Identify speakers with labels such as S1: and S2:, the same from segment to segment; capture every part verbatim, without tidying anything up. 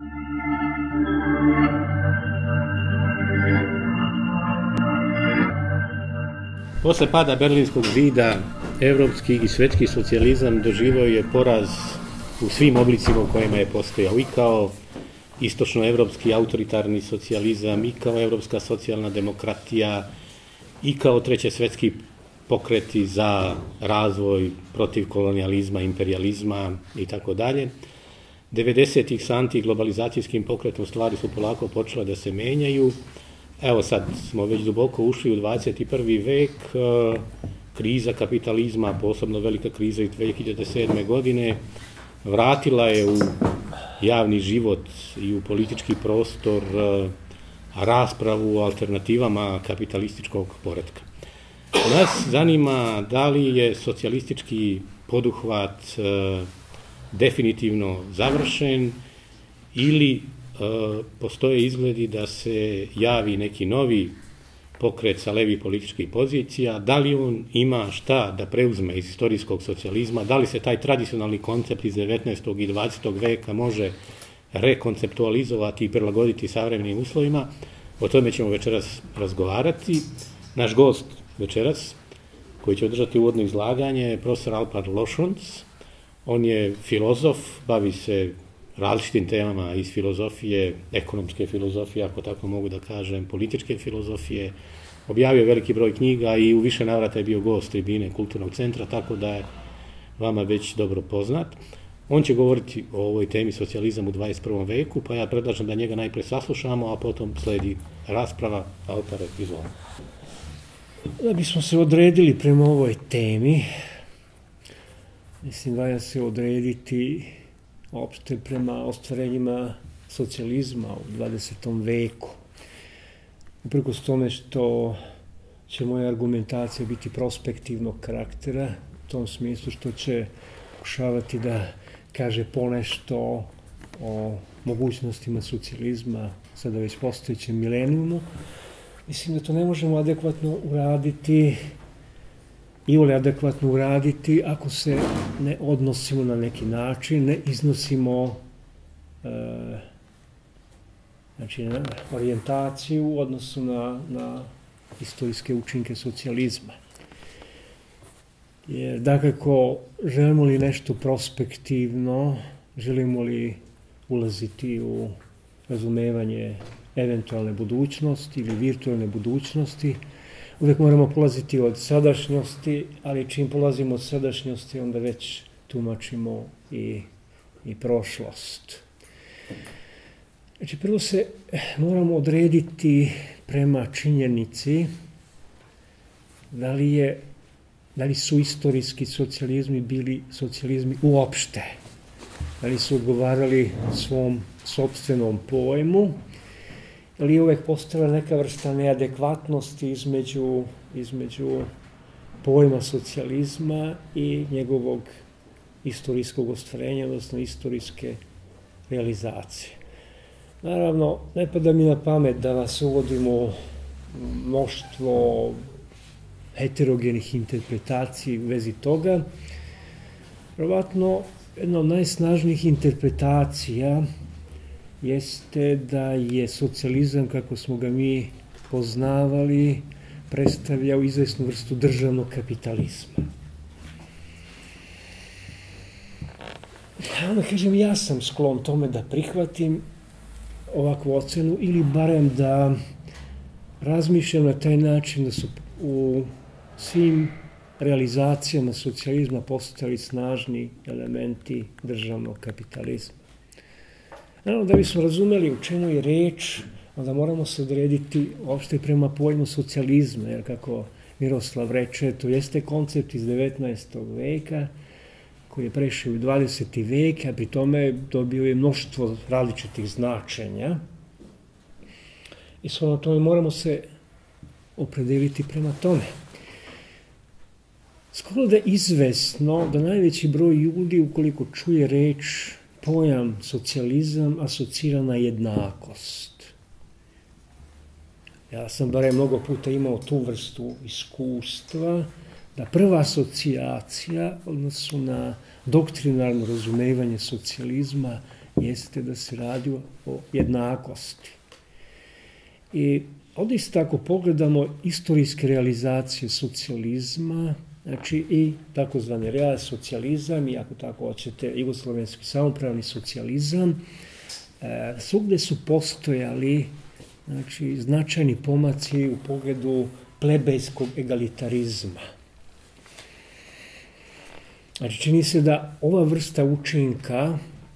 S1: Posle pada Berlinskog zida, evropski i svetski socijalizam doživio je poraz u svim oblicima u kojima je postojao, i kao istočnoevropski autoritarni socijalizam, i kao evropska socijalna demokratija, i kao treće svetski pokreti za razvoj protiv kolonijalizma, imperializma i tako dalje. devedesetih sa antiglobalizacijskim pokretom stvari su polako počele da se menjaju. Evo sad smo već duboko ušli u dvadeset prvi vek, kriza kapitalizma, posebno velika kriza iz dve hiljade sedme. godine, vratila je u javni život i u politički prostor raspravu o alternativama kapitalističkog poretka. Nas zanima da li je socijalistički poduhvat definitivno završen ili postoje izgledi da se javi neki novi pokret sa levih političkih pozicija, da li on ima šta da preuzme iz istorijskog socijalizma, da li se taj tradicionalni koncept iz devetnaestog i dvadesetog veka može rekonceptualizovati i prilagoditi savremenim uslovima. O tome ćemo večeras razgovarati. Naš gost večeras, koji će održati uvodno izlaganje, je profesor Alpar Lošunc. On je filozof, bavi se različitim temama iz filozofije, ekonomske filozofije, ako tako mogu da kažem, političke filozofije. Objavio veliki broj knjiga i u više navrata je bio gost tribine Kulturnog centra, tako da je vama već dobro poznat. On će govoriti o ovoj temi socijalizam u dvadeset prvom veku, pa ja predlažem da njega najpre saslušamo, a potom sledi rasprava. Alpare, izvolite.
S2: Da bismo se odredili prema ovoj temi, mislim, valja se odrediti opšte prema ostvarenjima socijalizma u dvadesetom veku. Uprkos tome što će moja argumentacija biti prospektivnog karaktera, u tom smislu što će pokušavati da kaže ponešto o mogućnostima socijalizma sada već postojećem milenijumu, mislim da to ne možemo adekvatno uraditi i ole adekvatno uraditi ako se ne odnosimo na neki način, ne iznosimo e, znači, na orijentaciju u odnosu na, na istorijske učinke socijalizma. Jer dakako, želimo li nešto prospektivno, želimo li ulaziti u razumevanje eventualne budućnosti ili virtualne budućnosti, uvek moramo polaziti od sadašnjosti, ali čim polazimo od sadašnjosti, onda već tumačimo i, i prošlost. Znači, prvo se moramo odrediti prema činjenici da li, je, da li su istorijski socijalizmi bili socijalizmi uopšte, da li su odgovarali svom sopstvenom pojmu, ali je uvek postojala neka vrsta neadekvatnosti između, između pojma socijalizma i njegovog istorijskog ostvarenja, odnosno istorijske realizacije. Naravno, ne pada mi na pamet da vas uvodimo mnoštvo heterogenih interpretacija u vezi toga. Verovatno, jedna od najsnažnijih interpretacija jeste da je socijalizam, kako smo ga mi poznavali, predstavljao izvesnu vrstu državnog kapitalizma. Onda kažem, ja sam sklon tome da prihvatim ovakvu ocenu ili barem da razmišljam na taj način da su u svim realizacijama socijalizma postojali snažni elementi državnog kapitalizma. Naravno, da bismo razumeli u čemu je reč, onda moramo se odrediti uopšte prema pojmu socijalizma, jer kako Miroslav reče, to jeste koncept iz devetnaestog veka, koji je prešao u dvadeseti vek, a pri tome dobio je mnoštvo različitih značenja. I svojno tome moramo se opredeliti prema tome. Skoro da je izvesno da najveći broj ljudi, ukoliko čuje reč pojam socijalizam, asocira na jednakost. Ja sam barem mnogo puta imao tu vrstu iskustva, da prva asocijacija, odnosno na doktrinarno razumevanje socijalizma, jeste da se radi o jednakosti. I ovdje isto ako pogledamo istorijske realizacije socijalizma, znači i takozvani real socijalizam i ako tako hoćete jugoslovenski samoupravni socijalizam, e, svugdje su postojali znači, značajni pomaci u pogledu plebejskog egalitarizma. Znači, čini se da ova vrsta učinka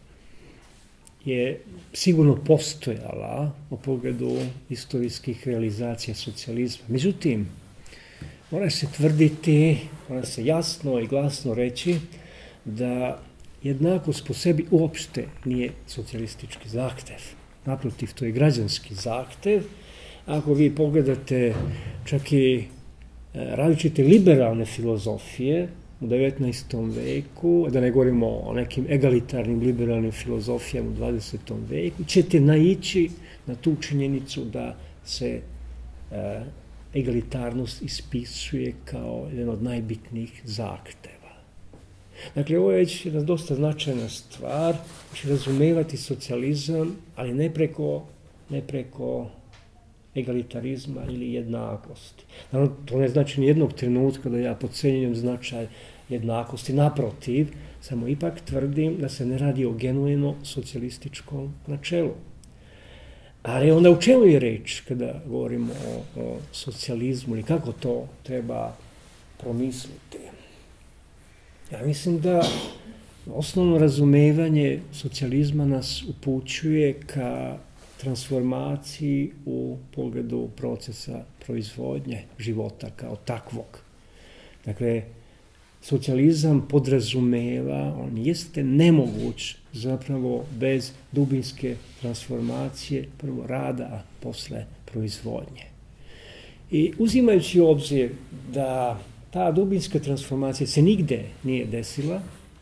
S2: je sigurno postojala u pogledu istorijskih realizacija socijalizma. Međutim, mora se tvrditi, mora se jasno i glasno reći da jednakost po sebi uopšte nije socijalistički zahtev. Naprotiv, to je građanski zahtev. Ako vi pogledate čak i različite liberalne filozofije u devetnaestom veku, da ne govorimo o nekim egalitarnim liberalnim filozofijama u dvadesetom veku, ćete naići na tu činjenicu da se e, egalitarnost ispisuje kao jedan od najbitnijih zahteva. Dakle, ovo je već jedna dosta značajna stvar, znači razumevati socijalizam, ali ne preko, ne preko egalitarizma ili jednakosti. Naravno, to ne znači ni jednog trenutka da ja podcenjujem značaj jednakosti. Naprotiv, samo ipak tvrdim da se ne radi o genuino socijalističkom načelu. Ali onda u čemu je reč kada govorimo o, o socijalizmu ili kako to treba promisliti? Ja mislim da osnovno razumevanje socijalizma nas upućuje ka transformaciji u pogledu procesa proizvodnje života kao takvog. Dakle, socijalizam podrazumeva, on jeste nemoguć zapravo bez dubinske transformacije, prvo rada, a posle proizvodnje. I uzimajući u obzir da ta dubinska transformacija se nigde nije desila,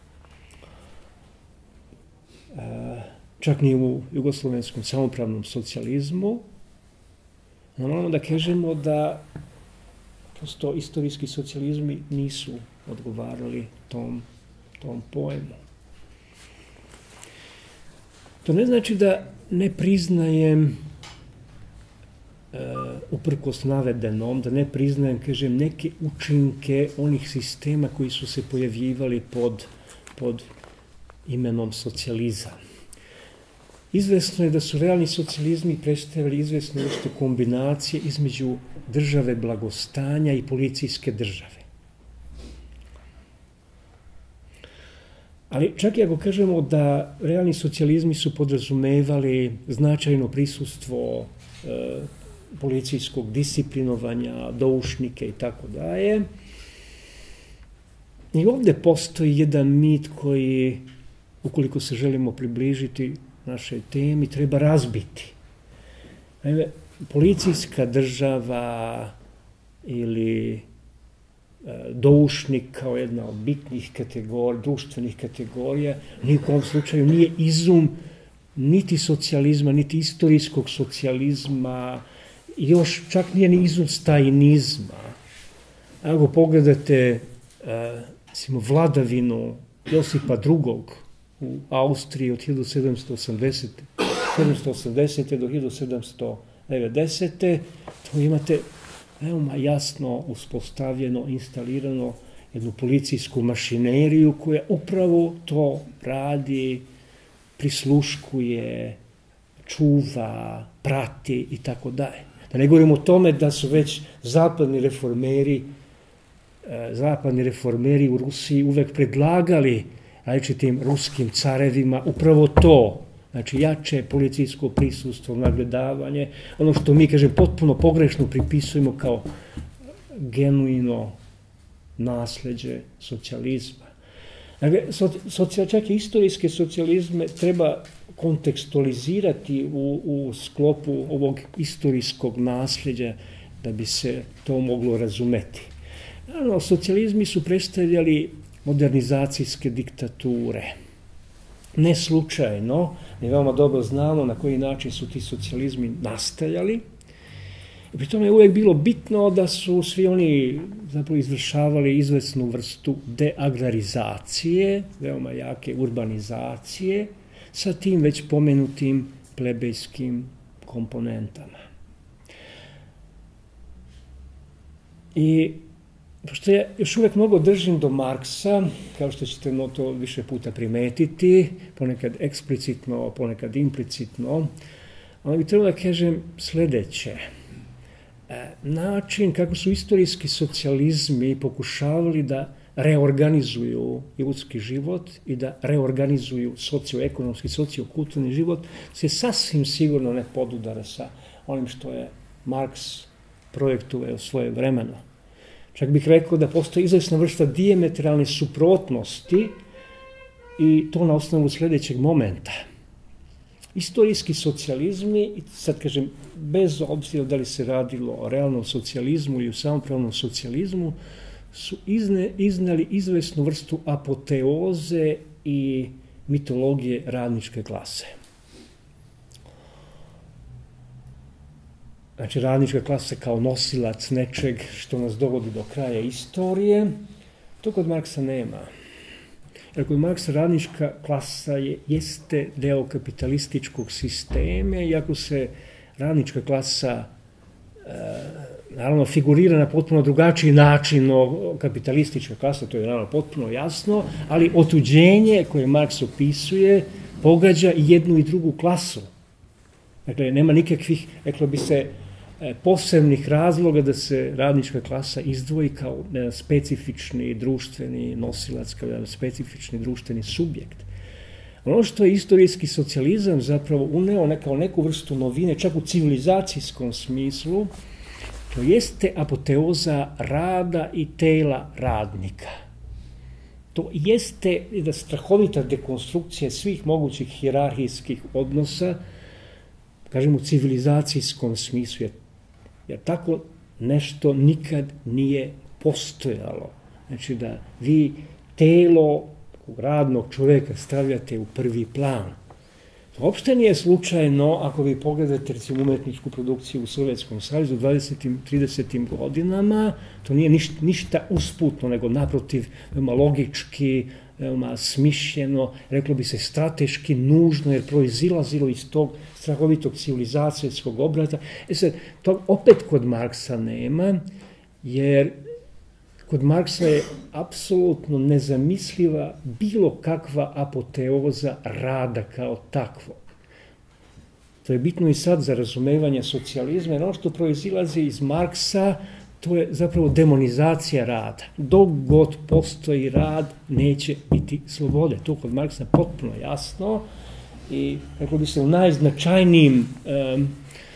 S2: čak ni u jugoslovenskom samoupravnom socijalizmu, moramo da kažemo da prosto istorijski socijalizmi nisu odgovarali tom, tom pojmu. To ne znači da ne priznajem uh, uprkos navedenom, da ne priznajem, kažem, neke učinke onih sistema koji su se pojavljivali pod, pod imenom socijalizam. Izvesno je da su realni socijalizmi predstavljali izvesnu vrstu kombinacije između države blagostanja i policijske države. Ali čak i ako kažemo da realni socijalizmi su podrazumevali značajno prisustvo e, policijskog disciplinovanja, doušnike i tako dalje, i ovdje postoji jedan mit koji, ukoliko se želimo približiti našoj temi, treba razbiti. Naime, policijska država ili e, doušnik kao jedna od bitnih kategorija, društvenih kategorija, ni u kom slučaju nije izum niti socijalizma, niti istorijskog socijalizma, još čak nije ni izum stajinizma. Ako pogledate e, recimo, vladavinu Josipa drugog u Austriji od hiljadu sedamsto osamdesete do hiljadu sedamsto devedesete. To imate veoma jasno uspostavljeno, instalirano jednu policijsku mašineriju koja upravo to radi, prisluškuje, čuva, prati i tako dalje. Da ne govorimo o tome da su već zapadni reformeri, zapadni reformeri u Rusiji uvek predlagali različitim ruskim carevima upravo to, znači jače policijsko prisustvo, nagledavanje, ono što mi, kažem, potpuno pogrešno pripisujemo kao genuino nasleđe socijalizma. Dakle, socijal, čak i istorijske socijalizme treba kontekstualizirati u, u sklopu ovog istorijskog nasleđa da bi se to moglo razumeti. Naravno, socijalizmi su predstavljali modernizacijske diktature. Ne slučajno, mi veoma dobro znamo na koji način su ti socijalizmi nastajali. I pri tome je uvijek bilo bitno da su svi oni zapravo izvršavali izvesnu vrstu deagrarizacije, veoma jake urbanizacije. sa tim već pomenutim plebejskim komponentama. I pošto ja još uvijek mnogo držim do Marksa, kao što ćete no to više puta primetiti, ponekad eksplicitno, ponekad implicitno, onda bi trebalo da kažem sljedeće. Način kako su istorijski socijalizmi pokušavali da reorganizuju ljudski život i da reorganizuju socioekonomski, sociokulturni život, se sasvim sigurno ne podudara sa onim što je Marks projektovao svoje vremeno. Čak bih rekao da postoji izvesna vrsta dijametralne suprotnosti i to na osnovu sljedećeg momenta. Istorijski socijalizmi, sad kažem, bez obzira da li se radilo o realnom socijalizmu ili o samopravnom socijalizmu, su izne, iznali izvesnu vrstu apoteoze i mitologije radničke klase. Znači, radnička klasa kao nosilac nečeg što nas dovodi do kraja istorije, to kod Marksa nema. Jer kod Marksa radnička klasa je, jeste deo kapitalističkog sistema, iako se radnička klasa e, naravno figurira na potpuno drugačiji način od kapitalističke klase, to je naravno potpuno jasno, ali otuđenje koje Marks opisuje pogađa i jednu i drugu klasu. Dakle, nema nikakvih, reklo bi se, posebnih razloga da se radnička klasa izdvoji kao jedan specifični društveni nosilac, kao jedan specifični društveni subjekt. Ono što je istorijski socijalizam zapravo uneo kao neku vrstu novine, čak u civilizacijskom smislu, to jeste apoteoza rada i tela radnika. To jeste jedna strahovita dekonstrukcija svih mogućih hijerarhijskih odnosa, kažem u civilizacijskom smislu, jer, jer tako nešto nikad nije postojalo. Znači da vi telo radnog čovjeka stavljate u prvi plan. To uopšte nije slučajno ako vi pogledate recimo umetničku produkciju u Sovjetskom savezu u dvadesetim tridesetim godinama, to nije ništa, ništa usputno, nego naprotiv veoma logički, veoma smišljeno, reklo bi se strateški nužno, jer proizilazilo iz tog strahovitog civilizacijskog obrata. E sad, to opet kod Marksa nema, jer kod Marksa je apsolutno nezamisliva bilo kakva apoteoza rada kao takvog. To je bitno i sad za razumevanje socijalizma, jer ono što proizilazi iz Marksa, to je zapravo demonizacija rada. Dok god postoji rad, neće biti slobode. To kod Marksa potpuno jasno i, reklo bi se, u najznačajnijim um,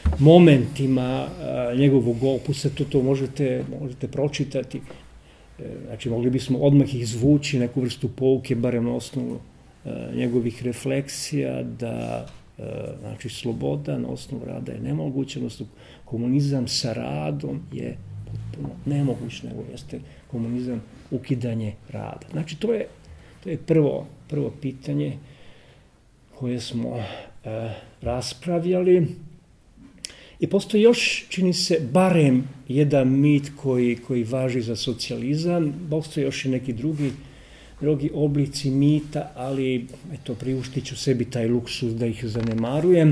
S2: momentima uh, njegovog opusa, to, to možete, možete pročitati. Znači, mogli bismo odmah izvući neku vrstu pouke, barem na osnovu uh, njegovih refleksija, da uh, znači, sloboda na osnovu rada je nemoguća, odnosno komunizam sa radom je potpuno nemoguć, nego jeste komunizam ukidanje rada. Znači, to je, to je prvo, prvo pitanje koje smo uh, raspravljali. I postoji još, čini se, barem jedan mit koji, koji važi za socijalizam, postoji još i neki drugi, drugi oblici mita, ali eto, priuštit ću sebi taj luksus da ih zanemarujem.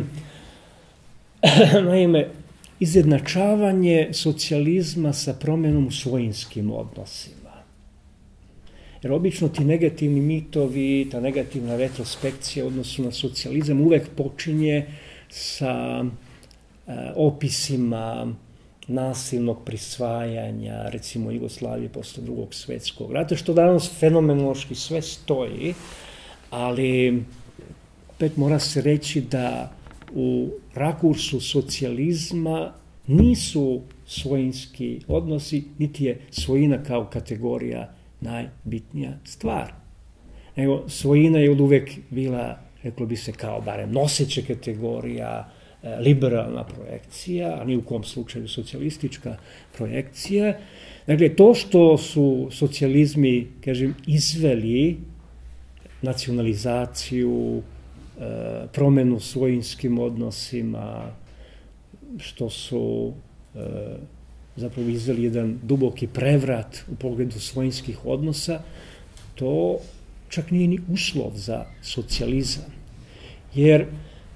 S2: Naime, izjednačavanje socijalizma sa promjenom u svojinskim odnosima. Jer obično ti negativni mitovi, ta negativna retrospekcija u odnosu na socijalizam uvek počinje sa opisima nasilnog prisvajanja, recimo Jugoslavije posle drugog svjetskog rata, što danas fenomenološki sve stoji, ali opet mora se reći da u rakursu socijalizma nisu svojinski odnosi, niti je svojina kao kategorija najbitnija stvar. Nego svojina je od uvek bila, reklo bi se, kao barem noseća kategorija, liberalna projekcija, a ni u kom slučaju socijalistička projekcija. Dakle, to što su socijalizmi, kažem, izveli nacionalizaciju, promjenu svojinskim odnosima, što su zapravo izveli jedan duboki prevrat u pogledu svojinskih odnosa, to čak nije ni uslov za socijalizam. Jer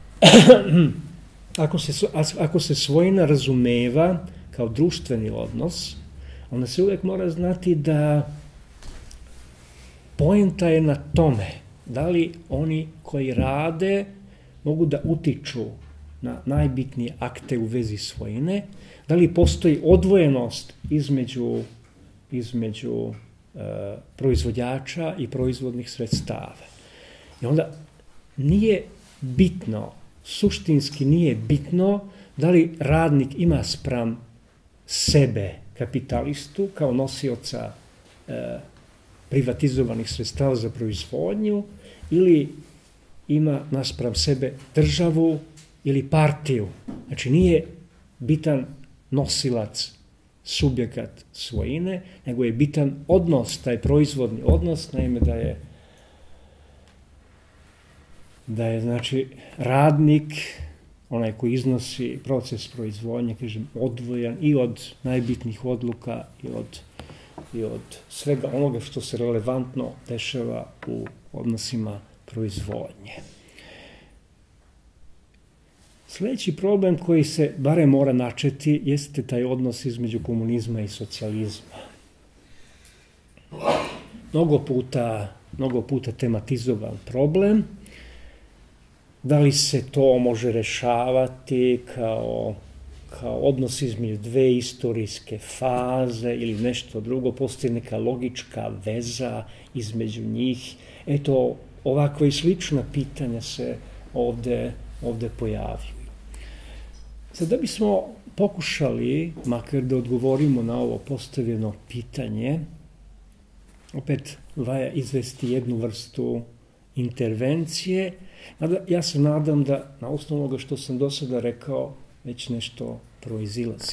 S2: ako se, ako se svojina razumeva kao društveni odnos, onda se uvijek mora znati da poenta je na tome da li oni koji rade mogu da utiču na najbitnije akte u vezi svojine, da li postoji odvojenost između, između uh, proizvođača i proizvodnih sredstava. I onda nije bitno, suštinski nije bitno da li radnik ima spram sebe kapitalistu kao nosioca uh, privatizovanih sredstava za proizvodnju ili ima naspram sebe državu ili partiju. Znači nije bitan nosilac, subjekat svojine, nego je bitan odnos, taj proizvodni odnos, naime da je da je znači radnik, onaj koji iznosi proces proizvodnje, kažem, odvojan i od najbitnijih odluka i od, i od svega onoga što se relevantno dešava u odnosima proizvodnje. Sljedeći problem koji se barem mora načeti jeste taj odnos između komunizma i socijalizma. Mnogo puta, mnogo puta tematizovan problem. Da li se to može rešavati kao, kao odnos između dve istorijske faze ili nešto drugo, postoji neka logička veza između njih. Eto, ovakva i slična pitanja se ovde, ovde pojavljuju. Sad, da bismo pokušali, makar da odgovorimo na ovo postavljeno pitanje, opet valja izvesti jednu vrstu intervencije. Ja se nadam da na osnovu onoga što sam do sada rekao već nešto proizilazi.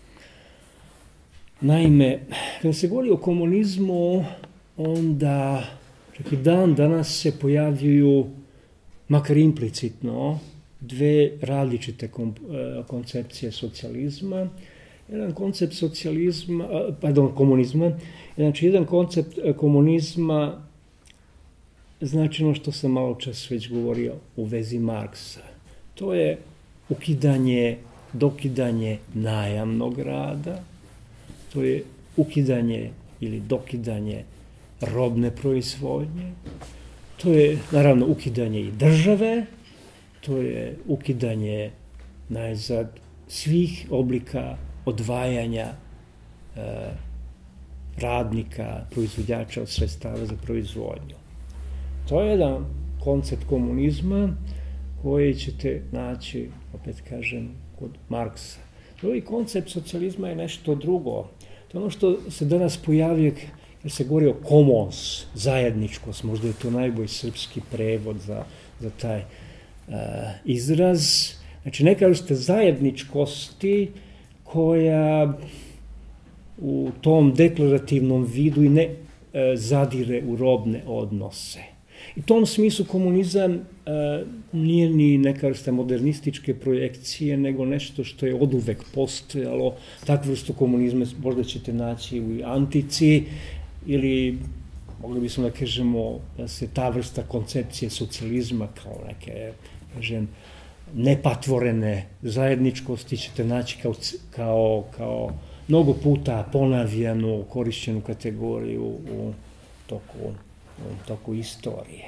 S2: Naime, kada se govori o komunizmu, onda čak i dan danas se pojavljuju, makar implicitno, dve različite koncepcije socijalizma. Jedan koncept socijalizma, pardon, komunizma, znači jedan koncept komunizma znači ono što sam malo čas već govorio u vezi Marksa. To je ukidanje, dokidanje najamnog rada, to je ukidanje ili dokidanje robne proizvodnje, to je naravno ukidanje i države, to je ukidanje najzad svih oblika odvajanja e, radnika, proizvođača od sredstava za proizvodnju. To je jedan koncept komunizma koji ćete naći, opet kažem, kod Marksa. Drugi koncept socijalizma je nešto drugo. To je ono što se danas pojavljuje, jer se govori o commons, zajedničkost, možda je to najbolji srpski prevod za, za taj uh, izraz. Znači, neka vrsta zajedničkosti koja u tom deklarativnom vidu i ne uh, zadire u robne odnose. I u tom smislu komunizam uh, nije ni neka vrsta modernističke projekcije, nego nešto što je oduvek postojalo. Takvu vrstu komunizma možda ćete naći u antici, ili mogli bismo da kažemo da se ta vrsta koncepcije socijalizma kao neke, kažem, nepatvorene zajedničkosti ćete naći kao, kao, kao mnogo puta ponavljanu, korišćenu kategoriju u toku, u toku istorije.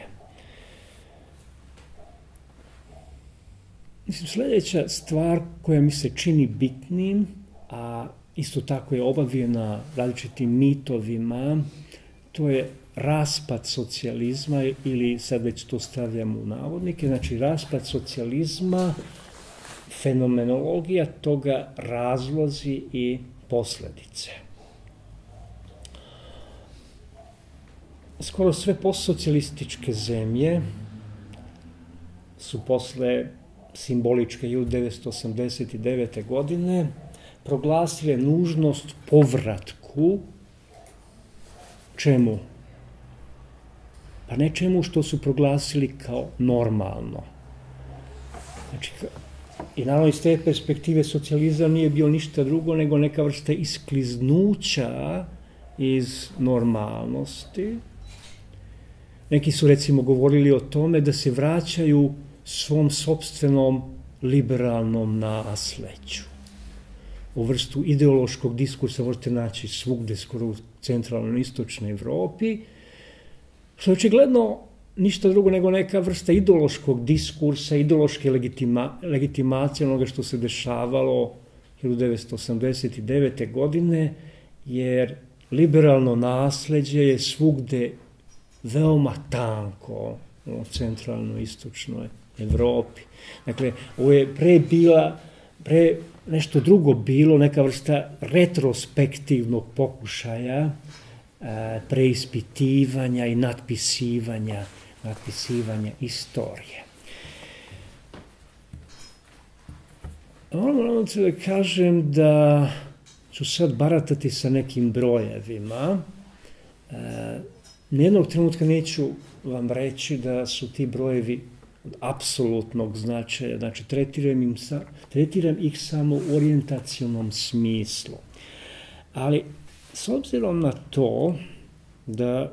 S2: Mislim, sljedeća stvar koja mi se čini bitnim, a isto tako je obavijena različitim mitovima, to je raspad socijalizma, ili sad već to stavljamo u navodnike, znači raspad socijalizma, fenomenologija toga, razlozi i posledice. Skoro sve postsocijalističke zemlje su posle simboličke hiljadu devetsto osamdeset devete. godine proglasile nužnost povratku čemu? Pa nečemu što su proglasili kao normalno. Znači, i naravno iz te perspektive socijalizam nije bio ništa drugo nego neka vrsta iskliznuća iz normalnosti. Neki su recimo govorili o tome da se vraćaju svom sopstvenom liberalnom nasleđu. U vrstu ideološkog diskursa možete naći svugde, skoro u centralnoj i istočnoj Evropi, što je očigledno ništa drugo nego neka vrsta ideološkog diskursa, ideološke legitima, legitimacije onoga što se dešavalo hiljadu devetsto osamdeset devete. godine, jer liberalno nasleđe je svugde veoma tanko u centralnoj i istočnoj Evropi. Dakle, ovo je pre bila, pre nešto drugo bilo, neka vrsta retrospektivnog pokušaja preispitivanja i natpisivanja, natpisivanja istorije. Moram da kažem da ću sad baratati sa nekim brojevima. Nijednog trenutka neću vam reći da su ti brojevi od apsolutnog značaja, znači tretiram, im sa, tretiram ih samo u orijentacionom smislu. Ali s obzirom na to da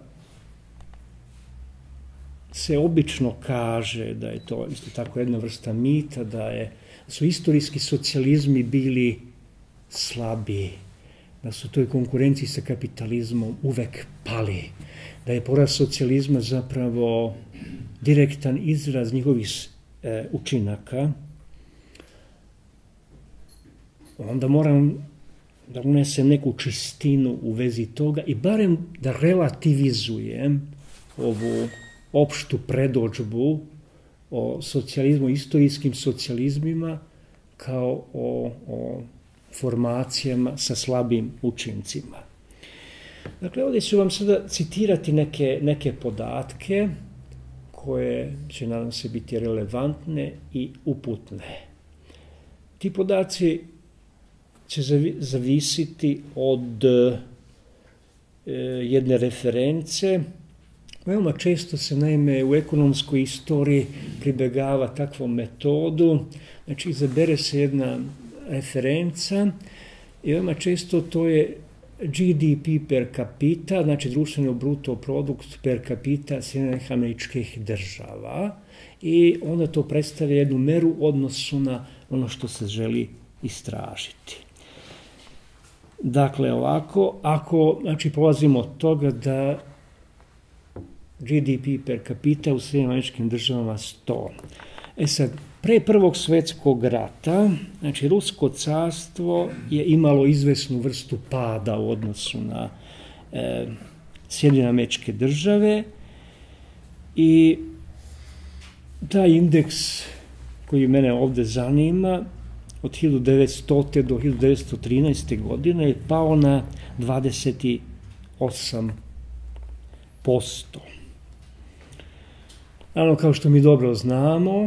S2: se obično kaže da je to isto tako jedna vrsta mita, da je, su istorijski socijalizmi bili slabi, da su u toj konkurenciji sa kapitalizmom uvek pali, da je porast socijalizma zapravo direktan izraz njihovih e, učinaka, onda moram da unesem neku čistinu u vezi toga i barem da relativizujem ovu opštu predođbu o socijalizmu, istorijskim socijalizmima kao o, o formacijama sa slabim učincima. Dakle, ovdje ću vam sada citirati neke, neke podatke koje će, nadam se, biti relevantne i uputne. Ti podaci će zavisiti od e, jedne reference. Veoma često se, naime, u ekonomskoj istoriji pribegava takvom metodu. Znači, izabere se jedna referenca i veoma često to je G D P per capita, znači društveni bruto produkt per capita Sjedinjenih Američkih Država, i onda to predstavlja jednu meru u odnosu na ono što se želi istražiti. Dakle, ovako, ako, znači, polazimo od toga da G D P per capita u Sjedinjenim Američkim Državama sto. E sad, pre Prvog svjetskog rata, znači, Rusko carstvo je imalo izvesnu vrstu pada u odnosu na e, Sjedinjene Američke Države i taj indeks koji mene ovde zanima od hiljadu devetstote. do hiljadu devetsto trinaeste. godine je pao na dvadeset osam posto. Naravno, kao što mi dobro znamo,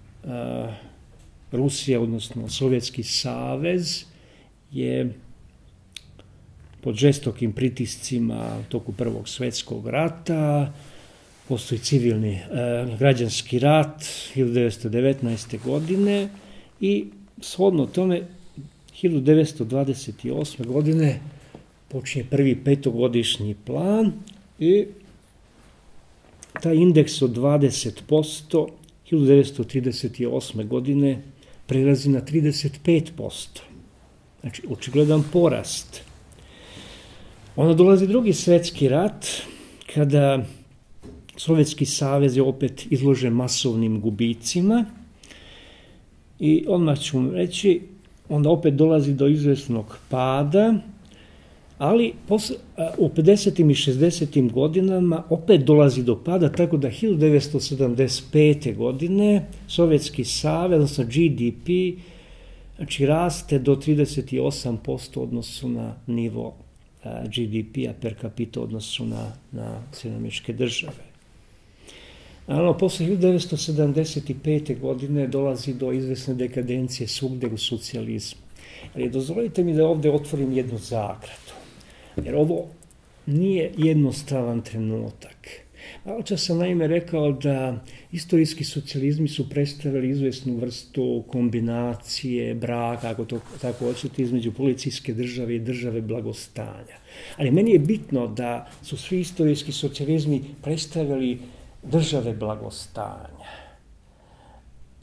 S2: Rusija, odnosno Sovjetski savez, je pod žestokim pritiscima u toku Prvog svjetskog rata, postoji civilni eh, građanski rat hiljadu devetsto devetnaeste. godine i shodno tome hiljadu devetsto dvadeset osme. godine počinje prvi petogodišnji plan i taj indeks od dvadeset posto hiljadu devetsto trideset osme. godine prelazi na trideset pet posto. Znači, očigledan porast. Onda dolazi drugi svjetski rat, kada Sovjetski savez je opet izložen masovnim gubicima i odmah ću vam reći, onda opet dolazi do izvesnog pada, ali posle, u pedesetim i šezdesetim godinama opet dolazi do pada, tako da hiljadu devetsto sedamdeset pete. godine Sovjetski savez, odnosno G D P, znači raste do trideset osam posto odnosu na nivo G D P-a per capita odnosu na, na Sjedinjene Američke Države. Naravno, posle hiljadu devetsto sedamdeset pete. godine dolazi do izvesne dekadencije svugde u socijalizmu. Ali dozvolite mi da ovde otvorim jednu zagradu, jer ovo nije jednostavan trenutak. Malo čas sam naime rekao da istorijski socijalizmi su predstavili izvesnu vrstu kombinacije, braka, ako to tako hoćete, između policijske države i države blagostanja. Ali meni je bitno da su svi istorijski socijalizmi predstavili države blagostanja.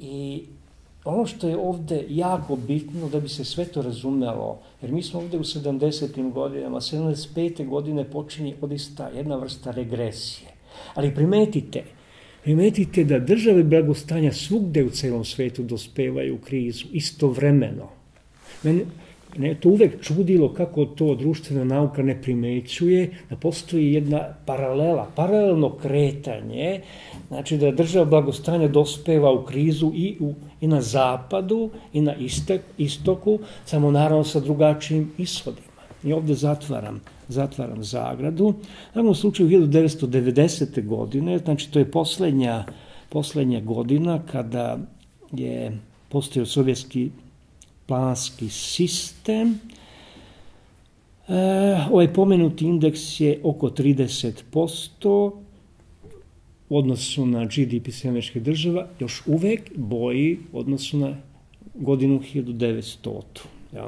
S2: I ono što je ovde jako bitno da bi se sve to razumelo, jer mi smo ovde u sedamdesetim godinama, sedamdeset pete godine počinje odista jedna vrsta regresije. Ali primetite, primetite da države blagostanja svugde u celom svetu dospevaju u krizu, istovremeno. Mene je to uvek čudilo kako to društvena nauka ne primećuje, da postoji jedna paralela, paralelno kretanje, znači da država blagostanja dospeva u krizu i, u, i na zapadu i na istek, istoku, samo naravno sa drugačijim ishodima. I ovde zatvaram, zatvaram zagradu. U slučaju hiljadu devetsto devedesete. godine, znači to je poslednja, poslednja godina kada je postojao sovjetski planski sistem. E, ovaj pomenuti indeks je oko trideset posto u odnosu na G D P američkih država, još uvek boji u odnosu na godinu hiljadu devetsto. Ja.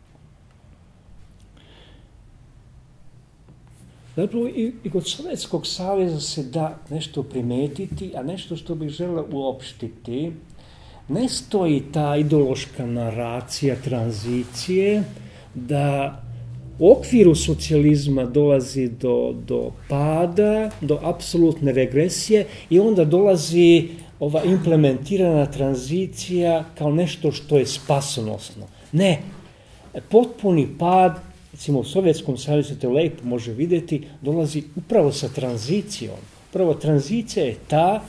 S2: Zapravo i, i kod Sovjetskog saveza se da nešto primetiti, a nešto što bih želeo uopštiti. Ne stoji ta ideološka naracija tranzicije da u okviru socijalizma dolazi do, do pada, do apsolutne regresije i onda dolazi ova implementirana tranzicija kao nešto što je spasonosno. Ne, potpuni pad, recimo u Sovjetskom savezu se to lepo može vidjeti, dolazi upravo sa tranzicijom. Upravo tranzicija je ta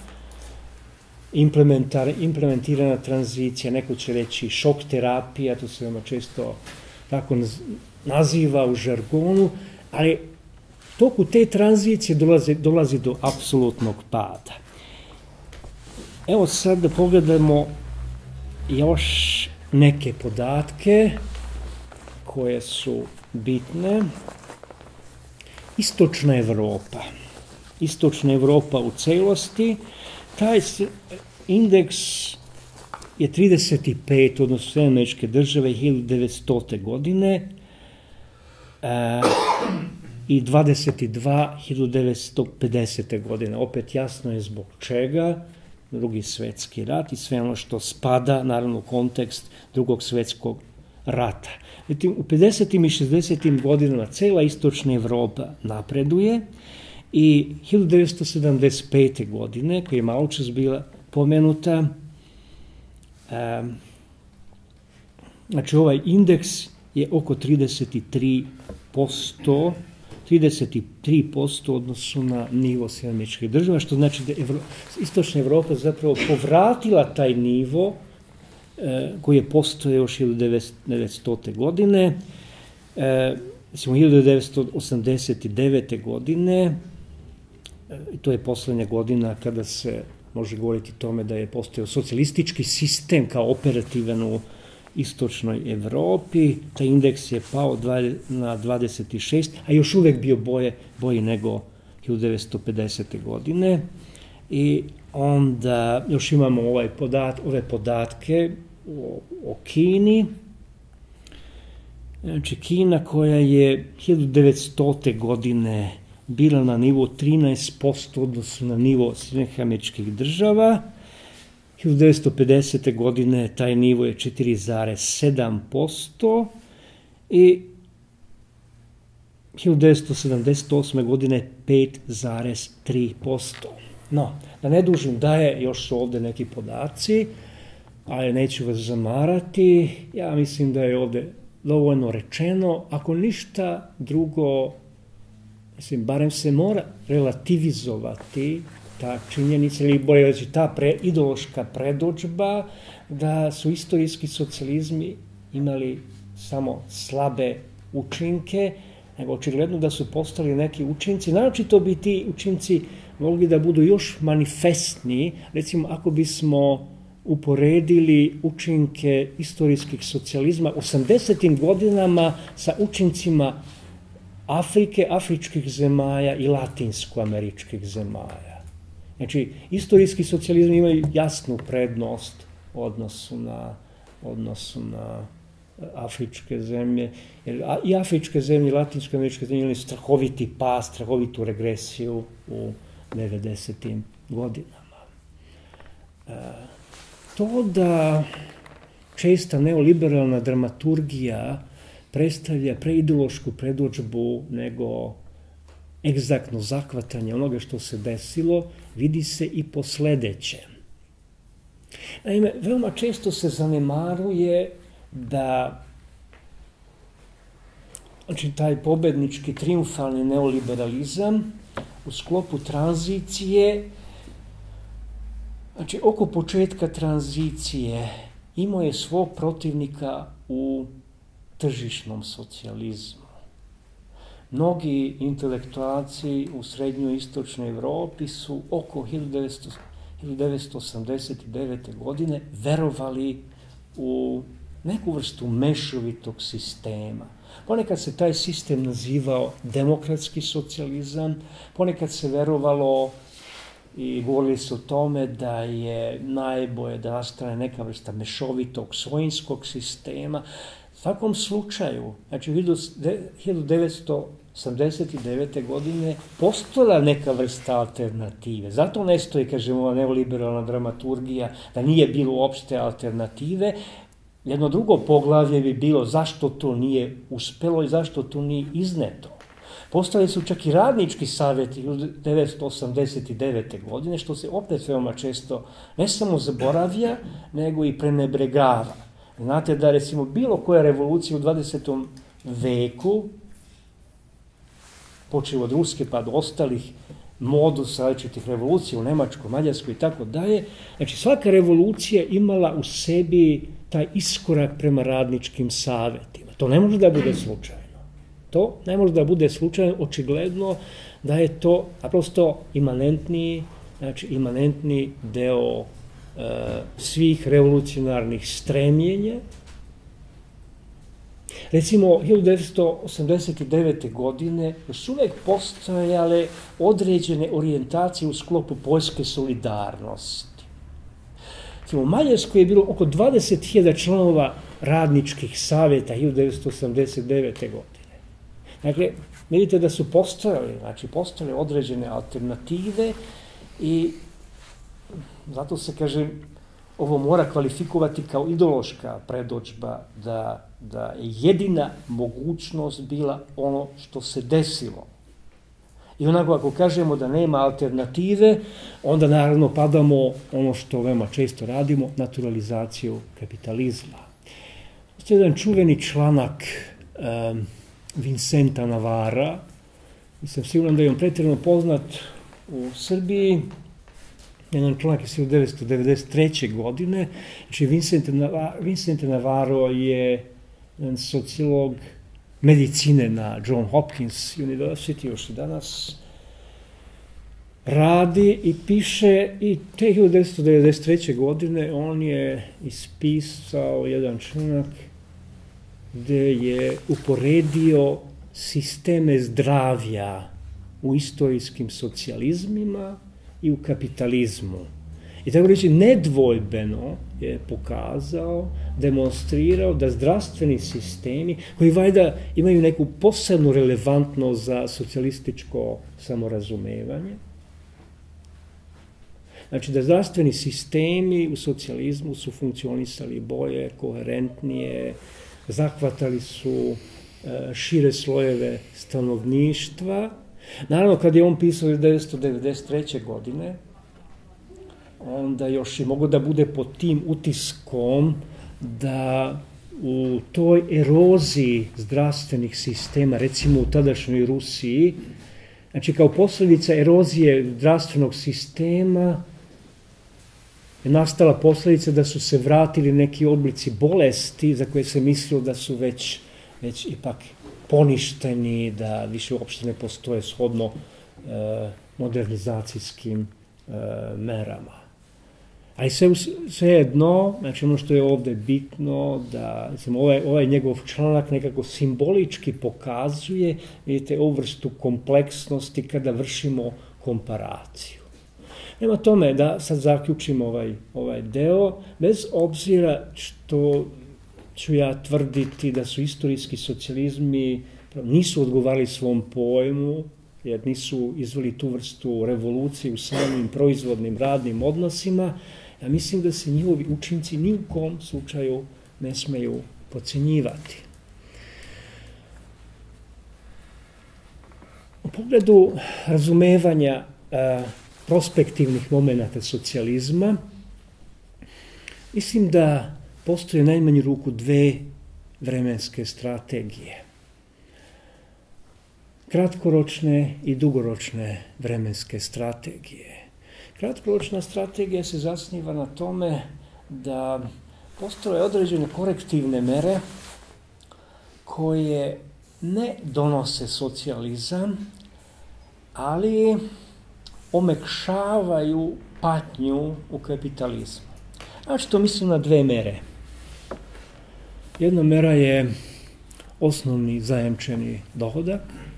S2: implementirana tranzicija, neko će reći šok terapija, to se veoma često tako naziva u žargonu, ali toku te tranzicije dolazi, dolazi do apsolutnog pada. Evo sad da pogledamo još neke podatke koje su bitne. Istočna Evropa. Istočna Evropa u celosti. Taj indeks je trideset pet, odnosno sve američke države, hiljadu devetstote. godine e, i dvadeset dva hiljadu devetsto pedesete. godine. Opet jasno je zbog čega. Drugi svetski rat i sve ono što spada, naravno, u kontekst drugog svetskog rata. U pedesetim i šezdesetim godinama cela istočna Evropa napreduje i hiljadu devetsto sedamdeset pete. godine, koja je malo čas bila pomenuta, um, znači ovaj indeks je oko trideset tri posto, trideset tri posto odnosu na nivo sjedinjenih američkih država, što znači da je Evro, istočna Evropa zapravo povratila taj nivo e, koji je postojao još hiljadu devetstote. godine. E, Recimo, hiljadu devetsto osamdeset devete. godine, e, to je poslednja godina kada se može govoriti tome da je postojao socijalistički sistem kao operativan u istočnoj Evropi, taj indeks je pao na dvadeset šest, a još uvek bio boje, bolji nego hiljadu devetsto pedesete. godine. I onda još imamo ovaj podat, ove podatke o, o Kini. Znači, Kina koja je hiljadu devetstote. godine bila na nivo trinaest posto odnosno na nivo Sjedinjenih američkih država, hiljadu devetsto pedesete. godine taj nivo je četiri zarez sedam posto i hiljadu devetsto sedamdeset osme. godine pet zarez tri posto. No, da ne dužim daje, još su ovde neki podaci, ali neću vas zamarati. Ja mislim da je ovde dovoljno rečeno. Ako ništa drugo, mislim, barem se mora relativizovati ta činjenica, ili bolje reći ta pre, ideološka predođba da su istorijski socijalizmi imali samo slabe učinke, nego očigledno da su postali neki učinci. Naročito bi ti učinci mogli da budu još manifestniji. Recimo, ako bismo uporedili učinke istorijskih socijalizma u osamdesetim godinama sa učincima Afrike, afričkih zemalja i latinsko-američkih zemalja. Znači, istorijski socijalizam imaju jasnu prednost u odnosu na, odnosu na afričke zemlje. Jer i afričke zemlje i latinsko-američke zemlje imaju strahoviti pas, strahovitu regresiju u devedesetim godinama. to da česta neoliberalna dramaturgija predstavlja preideološku predodžbu nego egzaktno zahvatanje onoga što se desilo, vidi se i po sledećem. Naime, veoma često se zanemaruje da znači, taj pobednički triumfalni neoliberalizam u sklopu tranzicije, znači oko početka tranzicije imao je svog protivnika u tržišnom socijalizmu. Mnogi intelektualci u srednjoj i istočnoj Evropi su oko hiljadu devetsto osamdeset devete. godine verovali u neku vrstu mešovitog sistema. Ponekad se taj sistem nazivao demokratski socijalizam, ponekad se verovalo i govorili se o tome da je najbolje da nastane neka vrsta mešovitog svojinskog sistema. U svakom slučaju, znači u hiljadu devetsto osamdeset devete. godine postojala neka vrsta alternative. Zato ne stoji, kažemo, ova neoliberalna dramaturgija, da nije bilo uopšte alternative. Jedno drugo poglavlje bi bilo zašto to nije uspelo i zašto to nije izneto. Postojali su čak i radnički savjeti hiljadu devetsto osamdeset devete. godine, što se opet veoma često ne samo zaboravlja, nego i prenebregava. Znate da, recimo, bilo koja revolucija u dvadesetom veku, počeo od Ruske pa do ostalih modusa različitih revolucija u Nemačkoj, Mađarskoj i tako dalje, znači svaka revolucija imala u sebi taj iskorak prema radničkim savjetima. To ne može da bude slučajno. To ne može da bude slučajno, očigledno da je to prosto imanentni, znači imanentni deo e, svih revolucionarnih stremljenja. Recimo, hiljadu devetsto osamdeset devete. godine još uvek postojale određene orijentacije u sklopu poljske solidarnosti. U Mađarskoj je bilo oko dvadeset hiljada članova radničkih savjeta hiljadu devetsto osamdeset devete. godine. Dakle, vidite da su postojale, znači postojale određene alternative i zato se, kaže, ovo mora kvalifikovati kao ideološka predodžba da, da je jedina mogućnost bila ono što se desilo. I onako, ako kažemo da nema alternative, onda naravno padamo ono što veoma često radimo, naturalizaciju kapitalizma. Postoji jedan čuveni članak um, Vincenta Navara, mislim siguran da je on pretjerano poznat u Srbiji, jedan članak iz hiljadu devetsto devedeset treće. godine, znači Vincent Navarro je jedan sociolog medicine na John Hopkins University, još i danas radi i piše, i te hiljadu devetsto devedeset treće. godine on je ispisao jedan članak gde je uporedio sisteme zdravlja u istorijskim socijalizmima i u kapitalizmu. I tako reći, nedvojbeno je pokazao, demonstrirao da zdravstveni sistemi, koji valjda imaju neku posebnu relevantnost za socijalističko samorazumevanje, znači da zdravstveni sistemi u socijalizmu su funkcionisali bolje, koherentnije, zahvatali su šire slojeve stanovništva. Naravno, kad je on pisao hiljadu devetsto devedeset treće. godine, onda još i mogo da bude pod tim utiskom da u toj eroziji zdravstvenih sistema, recimo u tadašnjoj Rusiji, znači kao posljedica erozije zdravstvenog sistema je nastala posljedica da su se vratili neki oblici bolesti za koje se mislilo da su već, već ipak poništeni, da više uopšte ne postoje shodno e, modernizacijskim e, merama. Ali sve, sve jedno, znači ono što je ovde bitno, da mislim, ovaj, ovaj njegov članak nekako simbolički pokazuje, vidite, ovu vrstu kompleksnosti kada vršimo komparaciju. Nema tome da sad zaključim ovaj, ovaj deo, bez obzira što ću ja tvrditi da su istorijski socijalizmi nisu odgovarali svom pojmu, jer nisu izveli tu vrstu revolucije u samim proizvodnim radnim odnosima. Ja mislim da se njihovi učinci ni u kom slučaju ne smeju podcjenjivati. U pogledu razumevanja a, prospektivnih momenata socijalizma, mislim da postoje najmanju ruku dve vremenske strategije. Kratkoročne i dugoročne vremenske strategije. Kratkoročna strategija se zasniva na tome da postoje određene korektivne mere koje ne donose socijalizam, ali omekšavaju patnju u kapitalizmu. Znači, to mislim na dve mere. Jedna mera je osnovni zajamčeni dohodak,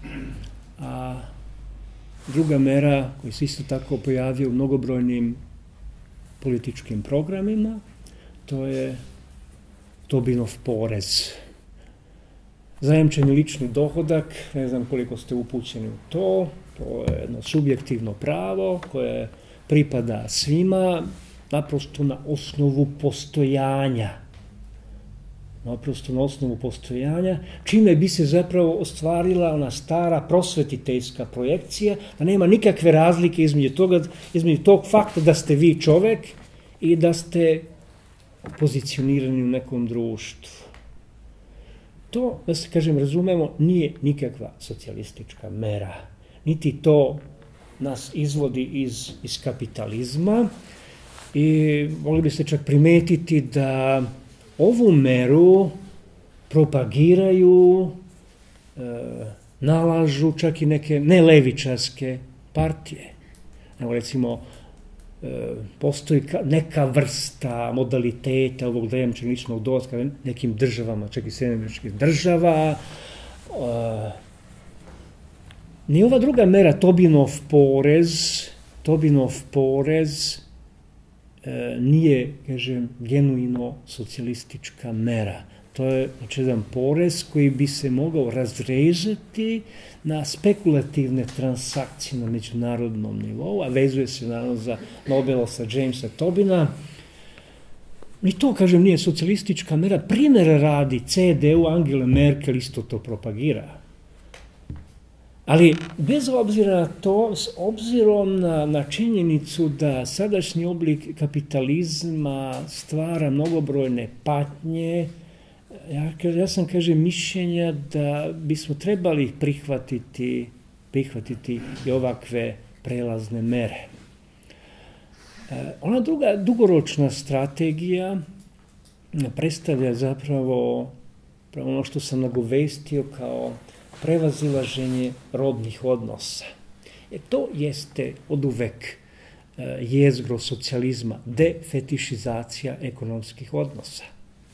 S2: a druga mera koja se isto tako pojavio u mnogobrojnim političkim programima, to je Tobinov porez. Zajamčeni lični dohodak, ne znam koliko ste upućeni u to, to je jedno subjektivno pravo koje pripada svima, naprosto na osnovu postojanja. Naprosto na osnovu postojanja, čime bi se zapravo ostvarila ona stara prosvetiteljska projekcija, da nema nikakve razlike između toga, između tog fakta da ste vi čovek i da ste pozicionirani u nekom društvu. To, da se kažem, razumemo, nije nikakva socijalistička mera. Niti to nas izvodi iz, iz kapitalizma i mogli bi se čak primetiti da ovu meru propagiraju, e, nalažu čak i neke nelevičarske partije. Evo recimo, e, postoji neka vrsta modaliteta ovog zajamčenog ličnog dohotka nekim državama, čak i Sjedinjenih Američkih Država. E, ni ova druga mera, Tobinov porez, Tobinov porez, nije, kažem, genuino socijalistička mera. To je znači jedan porez koji bi se mogao razrežati na spekulativne transakcije na međunarodnom nivou, a vezuje se naravno za Nobelovca Jamesa Tobina. I to, kažem, nije socijalistička mera. Primjer radi C D U, Angela Merkel isto to propagira. Ali bez obzira na to, s obzirom na, na činjenicu da sadašnji oblik kapitalizma stvara mnogobrojne patnje, ja, ja sam, kažem, mišljenja da bismo trebali prihvatiti, prihvatiti i ovakve prelazne mere. E, ona druga dugoročna strategija predstavlja zapravo ono što sam nagovestio kao prevazilaženje rodnih odnosa. E to jeste oduvek e, jezgro socijalizma, defetišizacija ekonomskih odnosa.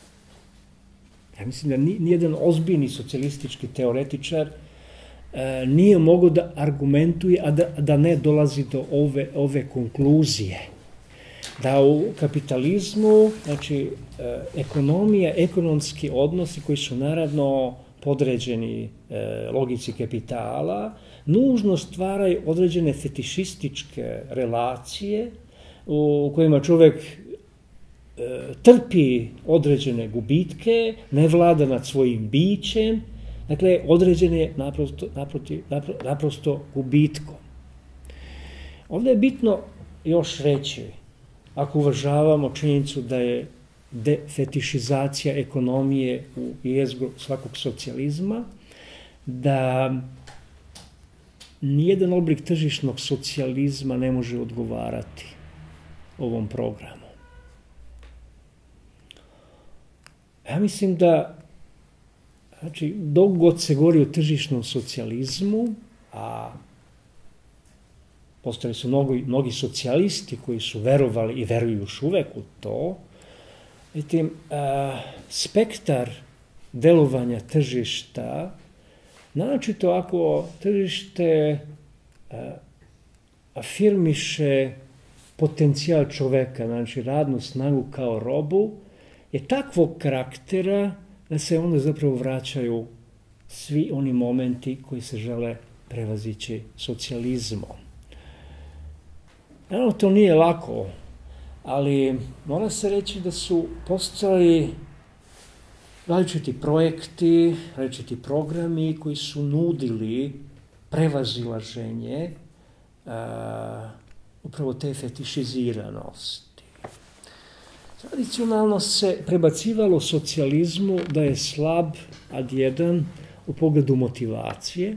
S2: Ja mislim da nijedan ozbiljni socijalistički teoretičar e, nije mogao da argumentuje, a da, da ne dolazi do ove, ove konkluzije. Da u kapitalizmu, znači, e, ekonomija, ekonomski odnosi koji su naravno podređeni e, logici kapitala, nužno stvaraju određene fetišističke relacije u kojima čovjek e, trpi određene gubitke, ne vlada nad svojim bićem, dakle, određene naprosto, naproti, napro, naprosto gubitkom. Ovdje je bitno još reći, ako uvažavamo činjenicu da je defetišizacija ekonomije u jezgru svakog socijalizma, da nijedan oblik tržišnog socijalizma ne može odgovarati ovom programu. Ja mislim da, znači, dok god se govori o tržišnom socijalizmu, a postali su mnogi, mnogi socijalisti koji su verovali i veruju još uvek u to, Zatim, spektar delovanja tržišta, naročito ako tržište a, afirmiše potencijal čoveka, znači radnu snagu kao robu, je takvog karaktera da se onda zapravo vraćaju svi oni momenti koji se žele prevazići socijalizmom. Naravno, to nije lako. ali mora se reći da su postojali različiti projekti, različiti programi koji su nudili prevazilaženje a, upravo te fetišiziranosti. Tradicionalno se prebacivalo socijalizmu da je slab, ad jedan, u pogledu motivacije,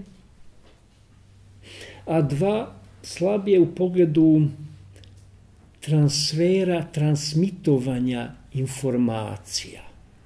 S2: a dva, slab je u pogledu transfera, transmitovanja informacija.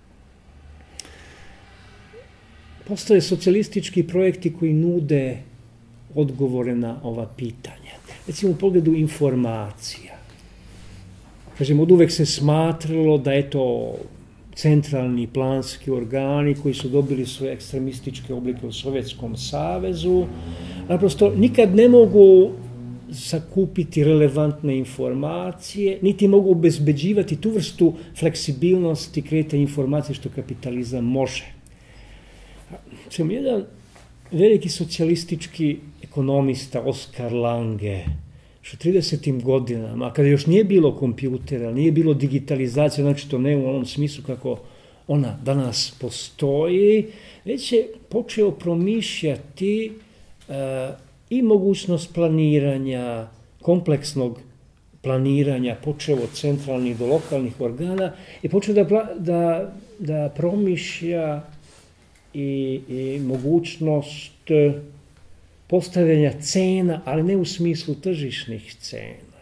S2: Postoje socijalistički projekti koji nude odgovore na ova pitanja. Recimo u pogledu informacija. Kažem, od uvek se smatralo da je to centralni planski organi koji su dobili svoje ekstremističke oblike u Sovjetskom savezu, naprosto nikad ne mogu sakupiti relevantne informacije, niti mogu obezbeđivati tu vrstu fleksibilnosti kretanja informacije što kapitalizam može. Samo jedan veliki socijalistički ekonomista, Oskar Lange, što u tridesetim godinama, kada još nije bilo kompjutera, nije bilo digitalizacije, znači to ne u onom smislu kako ona danas postoji, već je počeo promišljati uh, i mogućnost planiranja, kompleksnog planiranja, počeo od centralnih do lokalnih organa i počeo da, da, da promišlja i, i mogućnost postavljanja cena, ali ne u smislu tržišnih cena.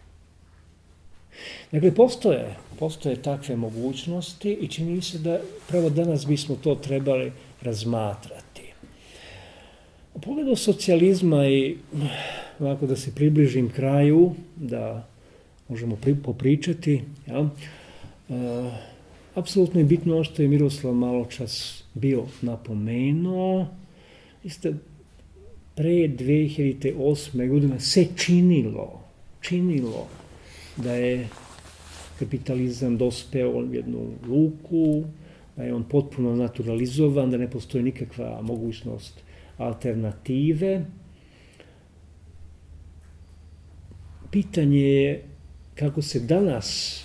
S2: Dakle, postoje, postoje takve mogućnosti i čini mi se da pravo danas bismo to trebali razmatrati. U pogledu socijalizma i ovako da se približim kraju, da možemo pri, popričati, ja, e, apsolutno je bitno ono što je Miroslav maločas bio napomenuo. Isto pre dve hiljade osme. godine se činilo, činilo da je kapitalizam dospeo u jednu luku, da je on potpuno naturalizovan, da ne postoji nikakva mogućnost alternative. Pitanje je kako se danas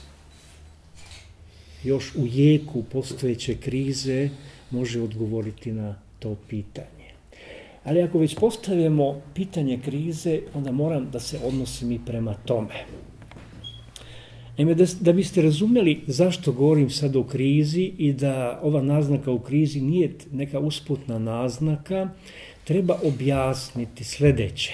S2: još u jeku postojeće krize može odgovoriti na to pitanje. Ali ako već postavljamo pitanje krize, onda moram da se odnosim i prema tome. Naime, da, da biste razumeli zašto govorim sad o krizi i da ova naznaka u krizi nije neka usputna naznaka, treba objasniti sljedeće.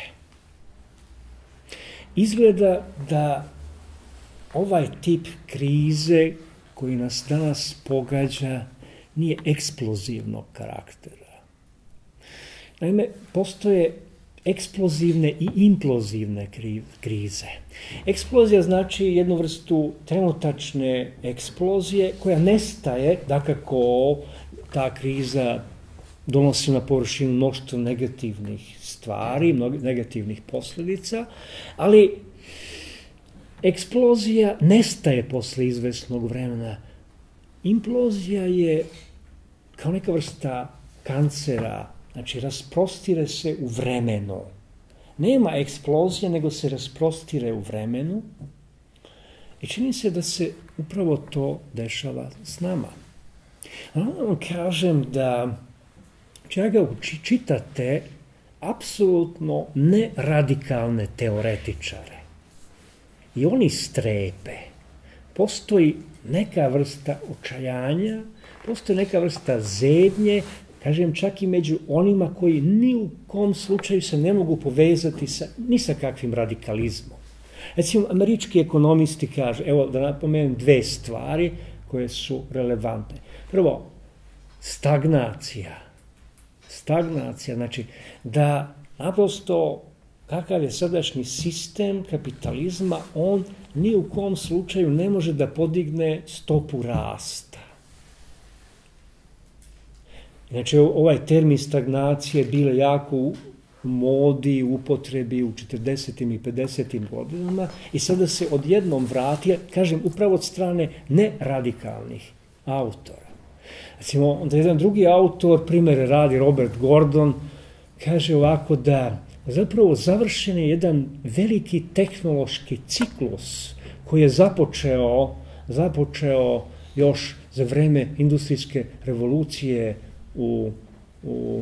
S2: Izgleda da ovaj tip krize koji nas danas pogađa nije eksplozivnog karaktera. Naime, postoje eksplozivne i implozivne krize. Eksplozija znači jednu vrstu trenutačne eksplozije koja nestaje, dakako ta kriza donosi na površinu mnoštvo negativnih stvari, negativnih posljedica, ali eksplozija nestaje posle izvesnog vremena. Implozija je kao neka vrsta kancera, znači rasprostire se u vremenu. Nema eksplozije, nego se rasprostire u vremenu i čini se da se upravo to dešava s nama. A onda vam kažem da čega čitate apsolutno neradikalne teoretičare. I oni strepe. Postoji neka vrsta očajanja, postoji neka vrsta zebnje, kažem čak i među onima koji ni u kom slučaju se ne mogu povezati sa, ni sa kakvim radikalizmom. Recimo, američki ekonomisti kažu, evo da napomenem dve stvari koje su relevantne. Prvo, stagnacija. Stagnacija, znači da naprosto kakav je sadašnji sistem kapitalizma, on ni u kom slučaju ne može da podigne stopu rasta. Znači, ovaj termin stagnacije bio jako u modi, u upotrebi u četrdesetim i pedesetim godinama i sada se odjednom vrati, kažem, upravo od strane neradikalnih autora. Recimo, onda jedan drugi autor, primjer radi Robert Gordon, kaže ovako da zapravo završen je jedan veliki tehnološki ciklus koji je započeo, započeo još za vreme industrijske revolucije u, u